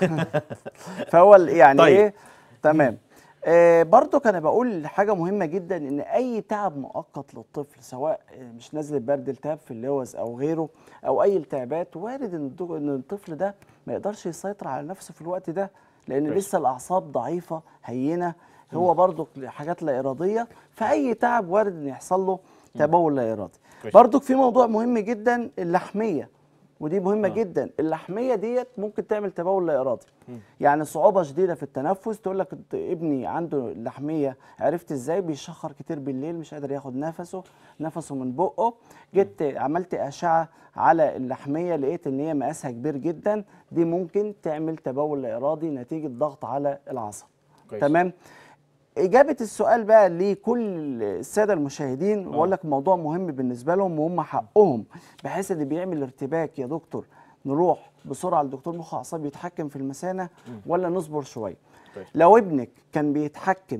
فهو ال- يعني طيب. ايه تمام. آه برضو كان بقول حاجه مهمه جدا ان اي تعب مؤقت للطفل سواء آه، مش نزله برد التهاب في اللوز او غيره او اي التهابات وارد ان الدو- ان الطفل ده ما يقدرش يسيطر على نفسه في الوقت ده لان كويس. لسه الاعصاب ضعيفه هينه. هو برضو حاجات لا اراديه فاي تعب وارد ان يحصل له تبول لا ارادي. كويس. برضو في موضوع مهم جدا اللحميه ودي مهمه آه. آه. جدا. اللحميه ديت ممكن تعمل تبول لا ارادي. يعني صعوبه شديده في التنفس. تقول لك إنت ابني عنده اللحميه عرفت ازاي؟ بيشخر كتير بالليل مش قادر ياخد نفسه نفسه من بقه. جيت عملت اشعه على اللحميه لقيت ان هي مقاسها كبير جدا. دي ممكن تعمل تبول لا ارادي نتيجه ضغط على العصب. كويس. تمام. إجابة السؤال بقى لكل السادة المشاهدين وأقول لك موضوع مهم بالنسبة لهم وهم حقهم بحيث اللي بيعمل ارتباك يا دكتور نروح بسرعة لدكتور مخ أعصاب يتحكم في المثانة ولا نصبر شوية. طيب. لو ابنك كان بيتحكم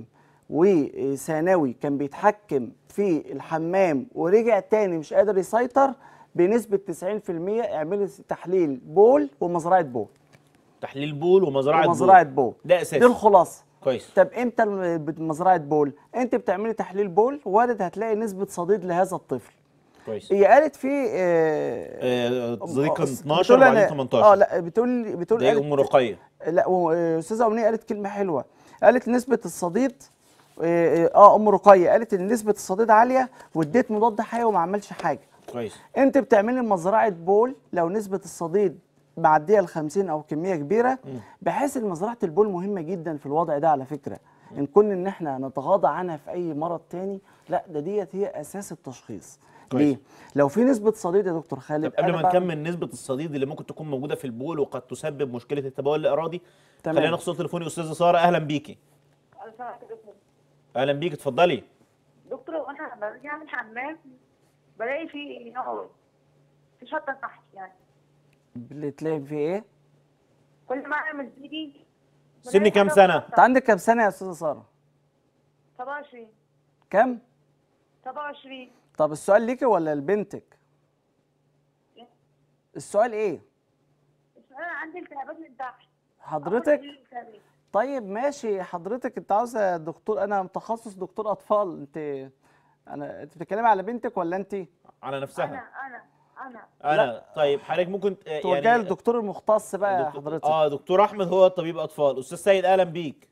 وثانوي كان بيتحكم في الحمام ورجع تاني مش قادر يسيطر بنسبة تسعين في المية اعملي تحليل بول ومزرعة بول. تحليل بول ومزرعه ومزرعة بول بول ده اساسي. دي الخلاصة. كويس. طب امتى الم- مزرعه بول؟ انت بتعملي تحليل بول وارد هتلاقي نسبه صديد لهذا الطفل. كويس. هي قالت في آه آه، التصديق كان آه، اتناشر بتقول وبعدين أنا- تمنتاشر. اه لا بتقول بتقول دي ام رقيه. لا و- آه، استاذه امنيه قالت كلمه حلوه. قالت نسبه الصديد اه آه، ام رقيه قالت ان نسبه الصديد عاليه واديت مضاد حيوي وما عملش حاجه. كويس. انت بتعملي مزرعه بول لو نسبه الصديد معديه ال خمسين او كميه كبيره بحيث ان مزرعه البول مهمه جدا في الوضع ده على فكره. ان كنا ان احنا نتغاضى عنها في اي مرض تاني لا ده ديت هي اساس التشخيص. كويس. ليه؟ لو في نسبه صديد يا دكتور خالد طب قبل أنا ما بعمل- نكمل نسبه الصديد اللي ممكن تكون موجوده في البول وقد تسبب مشكله التبول الارادي، تمام. خلينا ناخد تليفوني استاذه ساره. اهلا بيكي. اهلا بيكي اتفضلي. دكتور وانا برجع من الحمام بلاقي في نار في شطه تحت يعني بتلاقي في ايه؟ كل ما اعمل بايدي سن كام سنه؟ انت عندك كام سنه يا استاذه ساره؟ سبعة وعشرين كام؟ سبعة وعشرين طب السؤال ليكي ولا لبنتك؟ السؤال ايه؟ انا عندي التهابات من تحت. حضرتك طيب ماشي، حضرتك انت عاوزه دكتور، انا متخصص دكتور اطفال، انت انا انت بتتكلمي على بنتك ولا انت؟ على نفسها. انا انا انا انا طيب حضرتك ممكن آه، توجهي يعني للدكتور المختص بقى يا دكتور- حضرتك. اه دكتور احمد هو طبيب اطفال. استاذ سيد اهلا بيك.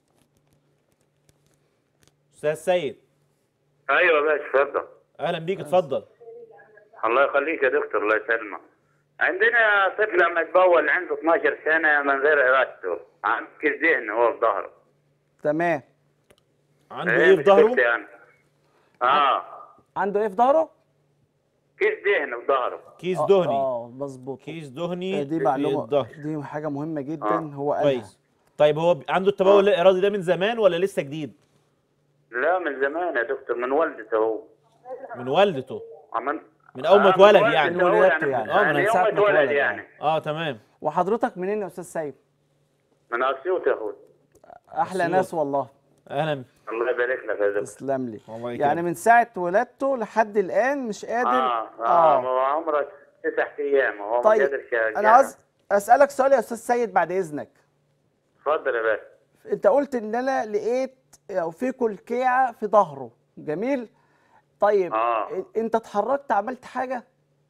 استاذ سيد ايوه ماشي اتفضل. اهلا بيك اتفضل. الله يخليك يا دكتور، الله يسلمك. عندنا طفل لما يتبول عنده اتناشر سنه من غير ارادته، عنده كيس دهن هو في ظهره. تمام. عنده ايه في ظهره؟ يعني. اه عنده ايه في ظهره؟ كيس دهن في ظهره. كيس اه دهني. اه مظبوط. كيس دهني دي في معلومه، الظهر. دي حاجه مهمه جدا. آه. هو قالها. كويس. طيب هو ب- عنده التبول الارادي ده من زمان ولا لسه جديد؟ لا من زمان يا دكتور، من والدته هو. من والدته. من من اول ما آه، اتولد من يعني. والدته هو ولادته يعني. يعني. آه، من من يوم ساعة ما ما اتولد اتولد يعني. اه تمام. وحضرتك منين يا استاذ سيد؟ من اسيوط يا اخوي. احلى أسيوط. ناس والله. اهلا. الله يبارك لك يا دكتور. تسلم لي. الله يكرمك. يعني من ساعه ولادته لحد الان مش قادر. اه اه, آه. عمره تسع ايام وهو ما طيب قادرش يرجع. انا عاوز اسالك سؤال يا استاذ سيد بعد اذنك. اتفضل يا باشا. انت قلت ان انا لقيت او في كلكيعه في ظهره، جميل. طيب آه. انت اتحركت عملت حاجه؟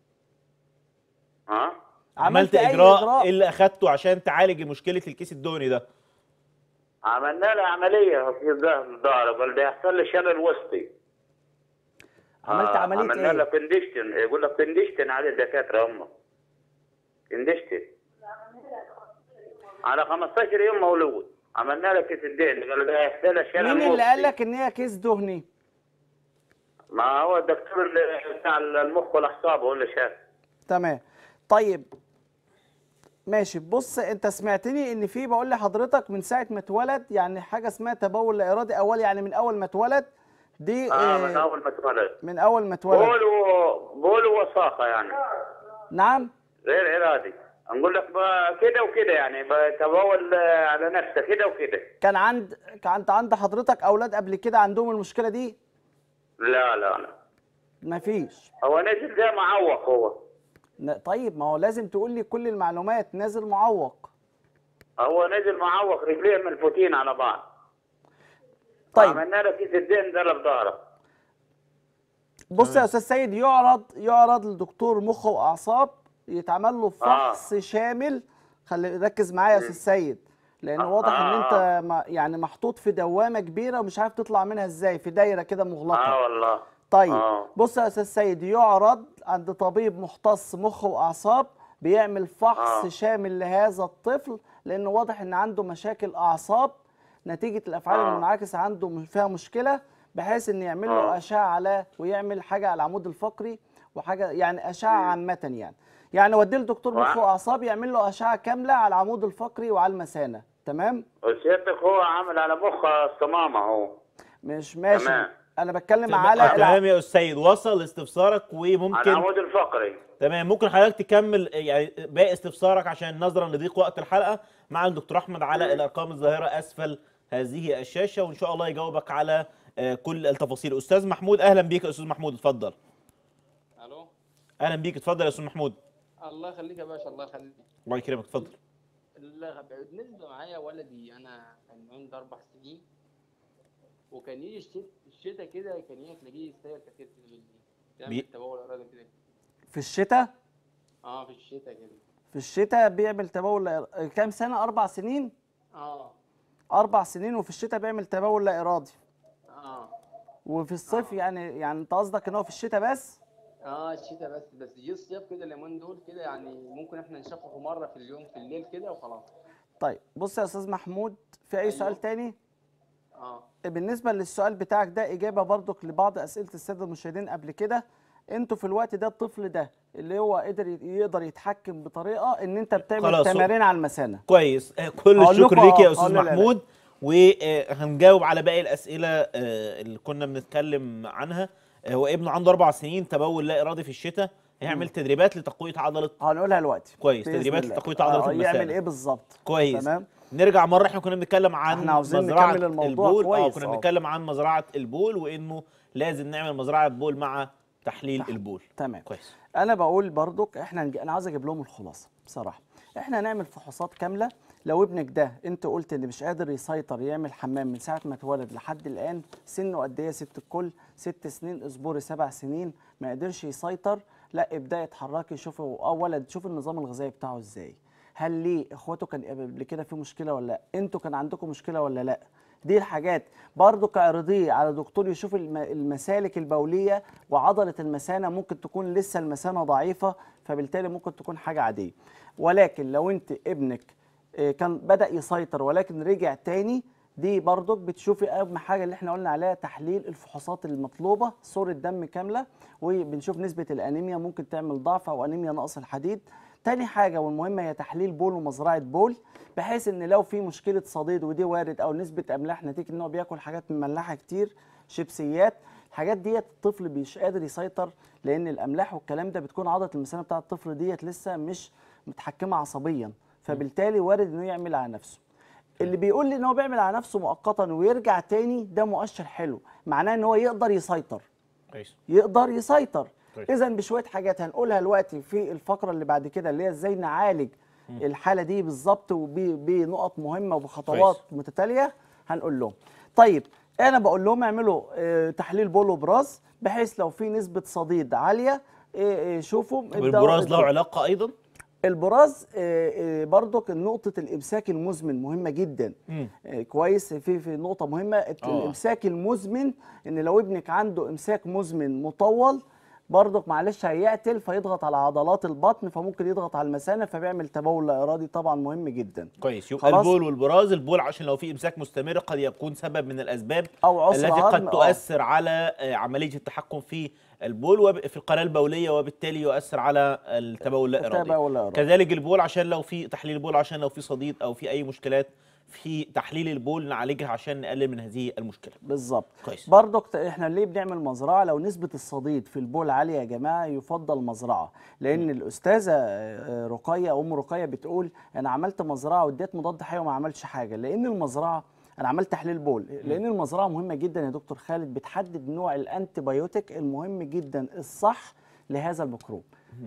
اه عملت أي اجراء ايه اللي اخدته عشان تعالج مشكله الكيس الدهني ده؟ عملنا له عمليه في الظهر، قال ده يحصل لي شلل وسطي. عملت آه عمليه عملنا ايه؟ له كونديشن، يقول لك كونديشن على الدكاتره هم. كونديشن على خمستاشر يوم مولود، عملنا له كيس الدهن، قال ده يحصل لي شلل وسطي. مين اللي قال لك ان هي كيس دهني؟ ما هو الدكتور اللي بتاع المخ والاعصاب هو اللي شاف. تمام. طيب ماشي. بص انت سمعتني ان في، بقول لحضرتك من ساعه ما اتولد يعني حاجه اسمها تبول لا ارادي اول، يعني من اول ما اتولد دي. اه من اول ما اتولد. من اول ما اتولد. بول و... بول ووساخه يعني. نعم. غير ارادي، نقول لك ب- كده وكده يعني، بتبول على نفسه كده وكده. كان عند كان عند حضرتك اولاد قبل كده عندهم المشكله دي؟ لا لا لا مفيش. هو نزل ده معوق هو. ن- طيب ما هو لازم تقول لي كل المعلومات. نازل معوق. هو نزل معوق، رجليه ملفوتين على بعض. طيب عملنا له كيس الدين ده في ظهره. بص يا استاذ سيد، يعرض يعرض لدكتور مخ واعصاب، يتعمل له فحص آه. شامل. خلي ركز معايا يا استاذ سيد، لان آه. واضح ان آه. انت ما- يعني محطوط في دوامه كبيره ومش عارف تطلع منها ازاي، في دايره كده مغلقه. اه والله. طيب آه. بص يا استاذ سيد، يعرض عند طبيب مختص مخ واعصاب، بيعمل فحص آه. شامل لهذا الطفل، لانه واضح ان عنده مشاكل اعصاب نتيجه الافعال آه. المنعكسه، عنده م- فيها مشكله، بحيث ان يعمل له آه. اشعه على، ويعمل حاجه على العمود الفقري وحاجه يعني اشعه عامه يعني. يعني وديه لدكتور مخ وع- واعصاب يعمل له اشعه كامله على العمود الفقري وعلى المثانه. تمام. وسيادتك هو عامل على مخ الصمامه هو. مش ماشي. تمام. انا بتكلم تمام على آه، الع- تمام يا استاذ سيد، وصل استفسارك على وممكن العمود الفقري. تمام. ممكن حضرتك تكمل يعني باقي استفسارك عشان نظرا لضيق وقت الحلقه مع الدكتور احمد على الارقام الظاهره اسفل هذه الشاشه، وان شاء الله يجاوبك على آه، كل التفاصيل. استاذ محمود اهلا بيك يا استاذ محمود اتفضل. الو. اهلا بيك اتفضل يا استاذ محمود. الله يخليك يا باشا، الله يخليك. الله يكرمك اتفضل. ال- بالنسبه معايا ولدي، انا كان عنده اربع سنين، وكان يجي الشت- الشتاء كده كان يجي تلاقيه يستاهل كتير كده بالليل، بي- يعمل تبول ارادي كده. في الشتاء. اه في الشتاء كده. في الشتاء بيعمل تبول لا إر- كام سنه؟ اربع سنين. اه اربع سنين وفي الشتاء بيعمل تبول لا ارادي. اه وفي الصيف يعني يعني انت قصدك ان هو في الشتاء بس؟ اه الشتاء بس. بس جه الصيف كده اليومين دول كده يعني ممكن احنا نشفقه مره في اليوم في الليل كده وخلاص. طيب بص يا استاذ محمود، في اي أيوه. سؤال تاني؟ اه بالنسبه للسؤال بتاعك ده اجابه برضك لبعض اسئله الساده المشاهدين قبل كده. انتوا في الوقت ده الطفل ده اللي هو قدر ي- يقدر يتحكم بطريقه ان انت بتعمل خلاص. تمارين على المثانه. كويس آه، كل هقول الشكر لكم ليك يا آه، استاذ هقول لا لا. محمود، وهنجاوب على باقي الاسئله آه، اللي كنا بنتكلم عنها. آه، هو ابنه عنده اربع سنين، تبول لا ارادي في الشتاء، هيعمل تدريبات لتقويه عضله. هنقولها دلوقتي. كويس، بإذن تدريبات الله. لتقويه عضله آه، المثانه. يعمل ايه بالظبط؟ كويس. تمام. نرجع مره، احنا كنا بنتكلم عن احنا عاوزين مزرعه نكمل الموضوع البول. اه كويس. كنا آه. بنتكلم عن مزرعه البول، وانه لازم نعمل مزرعه بول مع تحليل تحليل. البول. تمام. كويس. انا بقول برضك احنا نج... انا عاوز اجيب لهم الخلاصه بصراحه. احنا هنعمل فحوصات كامله. لو ابنك ده انت قلت ان مش قادر يسيطر يعمل حمام من ساعه ما اتولد لحد الان، سنه قد ايه يا ست الكل؟ ست سنين اصبري، سبع سنين ما قدرش يسيطر، لا ابداي اتحركي شوفي اولا شوفي النظام الغذائي بتاعه ازاي. هل ليه اخواته كان قبل كده في مشكله ولا لا؟ انتوا كان عندكم مشكله ولا لا؟ دي الحاجات برضو كعرضيه على دكتور يشوف المسالك البوليه وعضله المثانه، ممكن تكون لسه المثانه ضعيفه فبالتالي ممكن تكون حاجه عاديه. ولكن لو انت ابنك كان بدأ يسيطر ولكن رجع تاني، دي برضك بتشوفي اهم حاجه اللي احنا قلنا عليها تحليل الفحوصات المطلوبه، صوره دم كامله، وبنشوف نسبه الانيميا ممكن تعمل ضعف او انيميا نقص الحديد. تاني حاجه والمهمه هي تحليل بول ومزرعه بول، بحيث ان لو في مشكله صديد ودي وارد او نسبه املاح نتيجه ان هو بياكل حاجات مملحه كتير، شيبسيات، الحاجات ديت الطفل مش قادر يسيطر، لان الاملاح والكلام ده بتكون عضله المثانه بتاعه الطفل ديت لسه مش متحكمه عصبيا، فبالتالي وارد انه يعمل على نفسه. اللي بيقول لي ان هو بيعمل على نفسه مؤقتا ويرجع تاني ده مؤشر حلو، معناه ان هو يقدر يسيطر. كويس. يقدر يسيطر. اذا بشويه حاجات هنقولها دلوقتي في الفقره اللي بعد كده اللي هي ازاي نعالج م. الحاله دي بالظبط وبنقط مهمه وبخطوات كويس. متتاليه هنقول لهم. طيب انا بقول لهم اعملوا اه تحليل بول وبراز، بحيث لو في نسبه صديد عاليه اه اه شوفوا. والبراز له علاقه ايضا؟ البراز برضك نقطة الإمساك المزمن مهمة جدا. مم. كويس. في في نقطة مهمة أوه. الإمساك المزمن، إن لو ابنك عنده إمساك مزمن مطول برضك معلش هيقتل فيضغط على عضلات البطن فممكن يضغط على المثانة فبيعمل تبول لا إرادي، طبعا مهم جدا. كويس. يبقى البول والبراز، البول عشان لو في إمساك مستمر قد يكون سبب من الأسباب أو التي قد تؤثر أوه. على عملية التحكم في البول وفي القناه البوليه وبالتالي يؤثر على التبول اللا ارادي. كذلك البول عشان لو في تحليل البول عشان لو في صديد او في اي مشكلات في تحليل البول نعالجها عشان نقلل من هذه المشكله. بالظبط. كويس. برضك احنا ليه بنعمل مزرعه؟ لو نسبه الصديد في البول عاليه يا جماعه يفضل مزرعه، لان م. الاستاذه رقيه ام رقيه بتقول انا عملت مزرعه واديت مضاد حيوي وما عملش حاجه، لان المزرعه انا عملت تحليل بول، لان المزرعه مهمه جدا يا دكتور خالد، بتحدد نوع الانتي بايوتيك المهم جدا الصح لهذا الميكروب.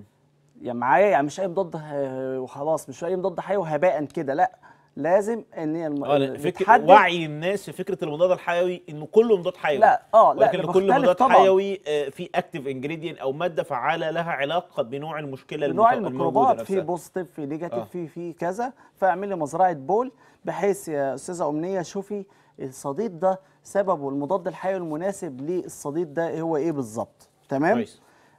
يعني معايا، يعني مش اي مضاد وخلاص، مش اي مضاد حيوي هباء كده، لا لازم ان الم... فكره وعي الناس في فكره المضاد الحيوي انه كله مضاد حيوي. لا اه لا ولكن كل مضاد طبعًا. حيوي في اكتيف انجريدينت او ماده فعاله لها علاقه بنوع المشكله بنوع الميكروبات، في بوزيتيف في نيجاتيف آه. في في كذا، فاعملي مزرعه بول بحيث يا استاذه امنيه شوفي الصديد ده سببه المضاد الحيوي المناسب للصديد ده هو ايه بالظبط. تمام. كويس.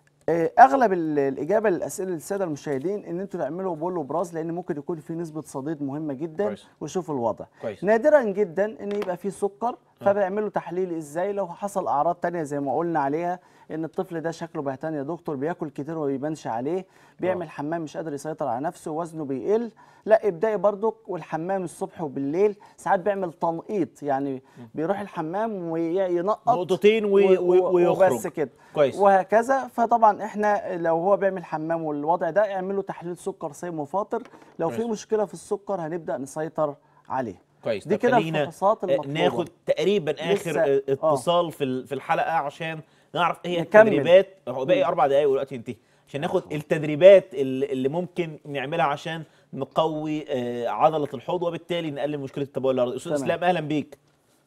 اغلب الاجابه للاسئله للساده المشاهدين ان انتوا تعملوا بول وبراز، لان ممكن يكون في نسبه صديد مهمه جدا. كويس. وشوفوا الوضع. كويس. نادرا جدا ان يبقى في سكر، فبيعملوا تحليل ازاي لو حصل اعراض ثانيه زي ما قلنا عليها، ان الطفل ده شكله بهتان يا دكتور، بياكل كتير وما بيبانش عليه، بيعمل أوه. حمام مش قادر يسيطر على نفسه، وزنه بيقل، لا ابداي برضك والحمام الصبح وبالليل، ساعات بيعمل تنقيط يعني م. بيروح الحمام وينقط نقطتين ويخرج وبس كده. كويس. وهكذا. فطبعا احنا لو هو بيعمل حمام والوضع ده اعملوا تحليل سكر صايم وفاطر، لو كويس. في مشكله في السكر هنبدا نسيطر عليه. كويس. دي كده الفحوصات المطلوبه. ناخد تقريبا اخر اتصال في في الحلقه عشان نعرف ايه نكمل. التدريبات. هو باقي اربع دقائق والوقت ينتهي، عشان ناخد التدريبات اللي ممكن نعملها عشان نقوي عضله الحوض وبالتالي نقلل مشكله التبول اللا ارادي. استاذ اسلام اهلا بيك.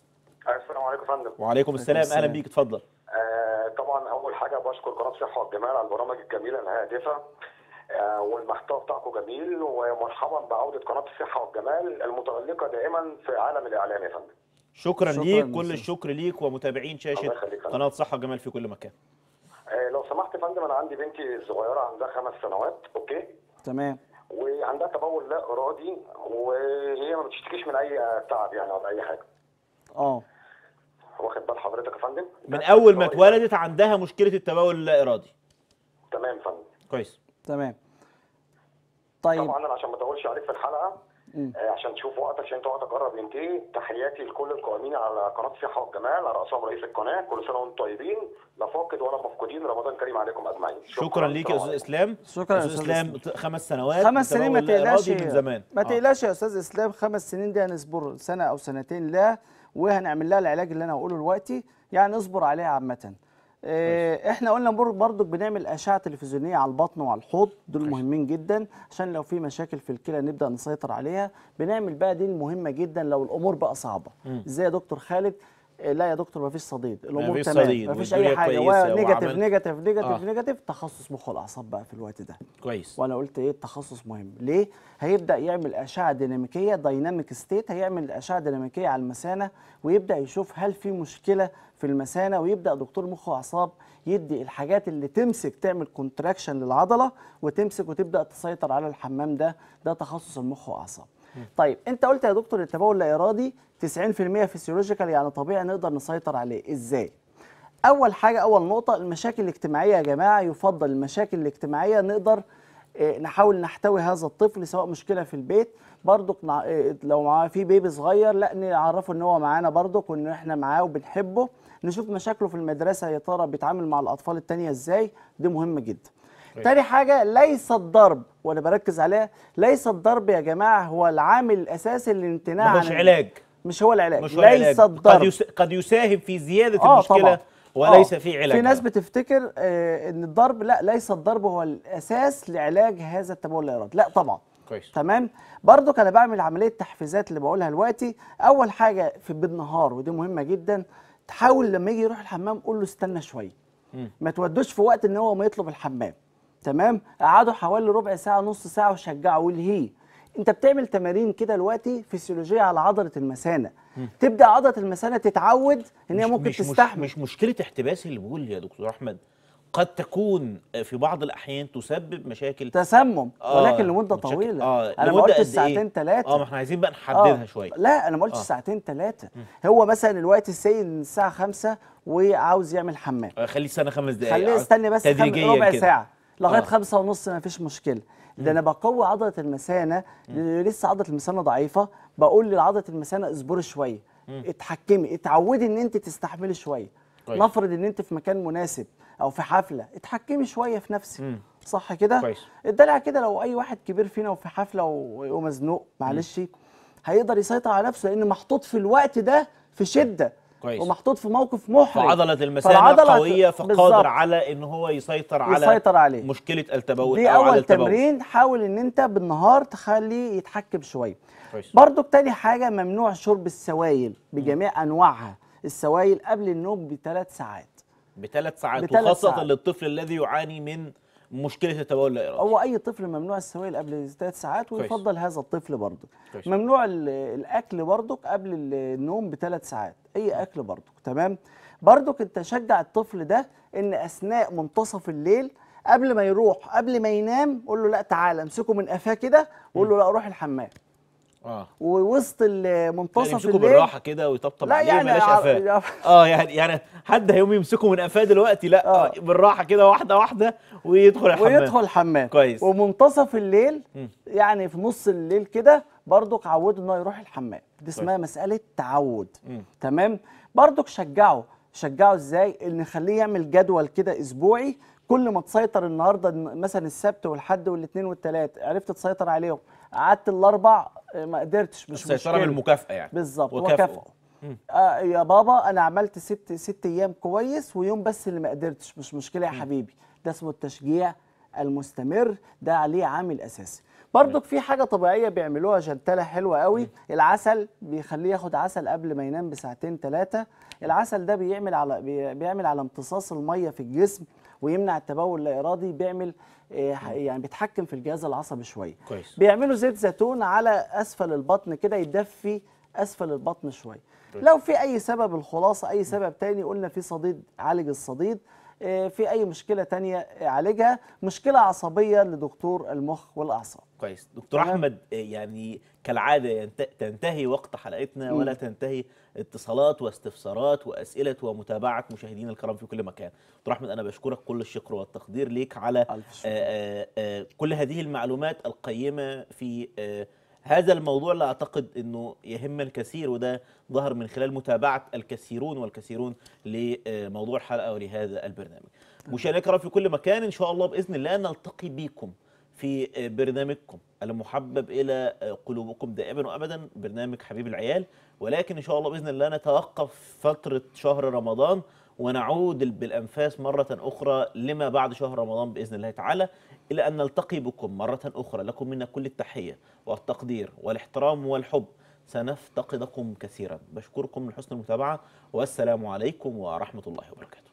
السلام عليكم يا فندم. وعليكم السلام. اهلا بيك، اتفضل. آه طبعا اول حاجه بشكر قناه صحه والجمال على البرامج الجميله الهادفه آه والمحتوى بتاعكم جميل، ومرحبا بعوده قناه الصحه والجمال المتالقه دائما في عالم الاعلام يا فندم. شكرا, شكرا ليك، كل الشكر ليك ومتابعين شاشه قناه صحه والجمال في كل مكان. آه لو سمحت يا فندم، انا عندي بنتي صغيره عندها خمس سنوات. اوكي تمام. وعندها تبول لا ارادي وهي ما بتشتكيش من اي تعب يعني او اي حاجه. اه واخد بال حضرتك يا فندم؟ من اول ما اتولدت عندها مشكله التبول اللا ارادي. تمام يا فندم. كويس. تمام. طيب طبعا انا عشان ما اطولش عليك في الحلقه آه عشان تشوف وقتك، عشان انت وقتك قرب ينتهي، تحياتي لكل القائمين على قناه الصحه والجمال على راسهم رئيس القناه، كل سنه وانتم طيبين، لا فاقد ولا مفقودين، رمضان كريم عليكم اجمعين. شكرا, شكرا ليك يا استاذ اسلام. شكرا يا استاذ اسلام. خمس سنوات خمس سنين ما تقلقش من زمان. ما تقلقش يا استاذ اسلام، خمس سنين دي هنصبر سنه او سنتين لا، وهنعمل لها العلاج اللي انا هقوله دلوقتي، يعني اصبر عليها عامه. آه، احنا قلنا بر- برضك بنعمل اشعه تلفزيونيه على البطن وعلى الحوض، دول مهمين جدا عشان لو في مشاكل في الكلى نبدا نسيطر عليها. بنعمل بقى دي المهمه جدا لو الامور بقى صعبه. مم. ازاي يا دكتور خالد؟ آه، لا يا دكتور مفيش صديد، الامور مفيش تمام، صديد مفيش والدنيا اي حاجه، كويسة ونيجاتيف وعمل- نيجاتيف نيجاتيف آه. نيجاتيف، تخصص مخ والاعصاب بقى في الوقت ده. كويس. وانا قلت ايه التخصص مهم ليه؟ هيبدا يعمل اشعه ديناميكيه دايناميك ستيت، هيعمل اشعه ديناميكيه على المثانه ويبدا يشوف هل في مشكله في المثانه، ويبدا دكتور مخ واعصاب يدي الحاجات اللي تمسك تعمل كونتراكشن للعضله وتمسك وتبدا تسيطر على الحمام ده. ده تخصص المخ واعصاب. طيب انت قلت يا دكتور التبول لا ارادي تسعين في المية فيسيولوجيكال، يعني طبيعي نقدر نسيطر عليه. ازاي؟ اول حاجه اول نقطه المشاكل الاجتماعيه يا جماعه، يفضل المشاكل الاجتماعيه نقدر آه، نحاول نحتوي هذا الطفل، سواء مشكله في البيت برضك نع- آه، لو معاه في بيبي صغير لا نعرفه ان هو معانا برضك وان احنا معاه وبنحبه. نشوف مشاكله في المدرسه يا ترى بيتعامل مع الاطفال التانيه ازاي، دي مهمه جدا. تاني حاجه ليس الضرب، وانا بركز عليها، ليس الضرب يا جماعه هو العامل الاساسي للامتناع ما هوش عن- علاج. مش هو العلاج، مش هو ليس العلاج. الضرب. قد يس- قد يساهم في زياده آه المشكله طبعاً. وليس آه. في علاج. في ناس بتفتكر آه ان الضرب، لا ليس الضرب هو الاساس لعلاج هذا التبول لا ارادي، لا طبعا. كويس. تمام. برضك انا بعمل عمليه تحفيزات اللي بقولها دلوقتي. اول حاجه في بالنهار ودي مهمه جدا، تحاول لما يجي يروح الحمام قول له استنى شويه، مم. ما تودوش في وقت ان هو ما يطلب الحمام. تمام. قعدوا حوالي ربع ساعه نص ساعه وشجعه والهيه. انت بتعمل تمارين كده دلوقتي فسيولوجيه على عضله المثانه، تبدا عضله المثانه تتعود ان هي مش- ممكن مش تستحمل. مش, مش مشكله احتباس اللي بقول يا دكتور احمد، قد تكون في بعض الاحيان تسبب مشاكل تسمم، آه، ولكن لمده مشاكل- طويله. اه انا ما لمدة قلتش قد إيه؟ ساعتين ثلاثه. اه ما احنا عايزين بقى نحددها آه. شويه. لا انا ما قلتش آه. ساعتين ثلاثه. هو مثلا دلوقتي السيد الساعه خمسة وعاوز يعمل حمام، آه، خليه استنى خمس دقائق. خليه يستني بس خم... تدريجياً ربع كده. ساعه لغايه آه. خمسة ونص ما فيش مشكله. ده انا بقوي عضله المثانه اللي لسه عضله المثانه ضعيفه، بقول لعضله المثانه اصبري شويه، اتحكمي، اتعودي ان انت تستحملي شويه. كويس. نفرض ان انت في مكان مناسب او في حفله، اتحكمي شويه في نفسك. مم. صح كده؟ كويس. الدلع كده لو اي واحد كبير فينا وفي حفله و- ومزنوق معلش هيقدر يسيطر على نفسه، لان محطوط في الوقت ده في شده. كويس. ومحطوط في موقف محرج، فعضله المثانه فالعضلة قويه فقادر بالظبط. على ان هو يسيطر على يسيطر عليه. مشكله التبول دي او على اول التبول. تمرين. حاول ان انت بالنهار تخليه يتحكم شويه. كويس. برضك تاني حاجه ممنوع شرب السوائل بجميع انواعها، السوائل قبل النوم بثلاث ساعات. بثلاث ساعات بثلاث وخاصه ساعات. للطفل الذي يعاني من مشكله التبول لا ارادي. هو اي طفل ممنوع السوائل قبل ثلاث ساعات، كويس. ويفضل هذا الطفل برضه. كويس. ممنوع ال- الاكل برضه قبل النوم بثلاث ساعات، اي اكل برضه. تمام. برضه انت شجع الطفل ده ان اثناء منتصف الليل قبل ما يروح قبل ما ينام قول له لا تعالى امسكه من قفاه كده وقول له لا روح الحمام. اه ووسط ال- منتصف يعني يمسكه الليل بالراحه كده ويطبطب لا عليه يعني وملاش ع- قفاه. اه يعني يعني حد هيقوم يمسكه من قفاه دلوقتي؟ لا آه. بالراحه كده واحده واحده ويدخل الحمام. ويدخل الحمام كويس. ومنتصف الليل مم. يعني في نص الليل كده برضك عوده انه يروح الحمام. دي اسمها مساله تعود. مم. تمام. برضك شجعه. شجعه ازاي؟ ان نخليه يعمل جدول كده اسبوعي، كل ما تسيطر النهارده مثلا السبت والحد والاثنين والثلاث عرفت تسيطر عليهم، قعدت الاربع آه، ما قدرتش، مش السيطره مشكله. بالمكافاه يعني. بالظبط. وكافئه. وكافئه. آه يا بابا انا عملت ست ست ايام كويس ويوم بس اللي ما قدرتش، مش مشكله يا حبيبي. ده اسمه التشجيع المستمر، ده عليه عامل اساسي. برضك في حاجه طبيعيه بيعملوها جنتله حلوه قوي، العسل بيخليه ياخد عسل قبل ما ينام بساعتين ثلاثه. العسل ده بيعمل على بي- بيعمل على امتصاص الميه في الجسم ويمنع التبول اللا ارادي، بيعمل آه، يعني بيتحكم في الجهاز العصبي شويه. كويس. بيعملوا زيت زيتون على اسفل البطن كده يدفي اسفل البطن شويه. لو في اي سبب، الخلاصه اي سبب تاني قلنا في صديد عالج الصديد، آه، في اي مشكله تانية آه، عالجها. مشكله عصبيه لدكتور المخ والاعصاب. كويس. دكتور تمام. احمد آه، يعني كالعاده ينت- تنتهي وقت حلقتنا ولا تنتهي اتصالات واستفسارات واسئله ومتابعه مشاهدينا الكرام في كل مكان. دكتور احمد انا بشكرك كل الشكر والتقدير ليك على آه، آه، آه، كل هذه المعلومات القيمه في آه، هذا الموضوع اللي اعتقد انه يهم الكثير، وده ظهر من خلال متابعه الكثيرون والكثيرون لموضوع الحلقه ولهذا البرنامج. مشاهدينا الكرام في كل مكان، ان شاء الله باذن الله نلتقي بكم في برنامجكم المحبب الى قلوبكم دائما وابدا، برنامج حبيب العيال. ولكن ان شاء الله باذن الله نتوقف فتره شهر رمضان ونعود بالأنفاس مرة أخرى لما بعد شهر رمضان بإذن الله تعالى، إلى أن نلتقي بكم مرة أخرى. لكم منا كل التحية والتقدير والاحترام والحب، سنفتقدكم كثيرا. بشكركم لحسن المتابعة، والسلام عليكم ورحمة الله وبركاته.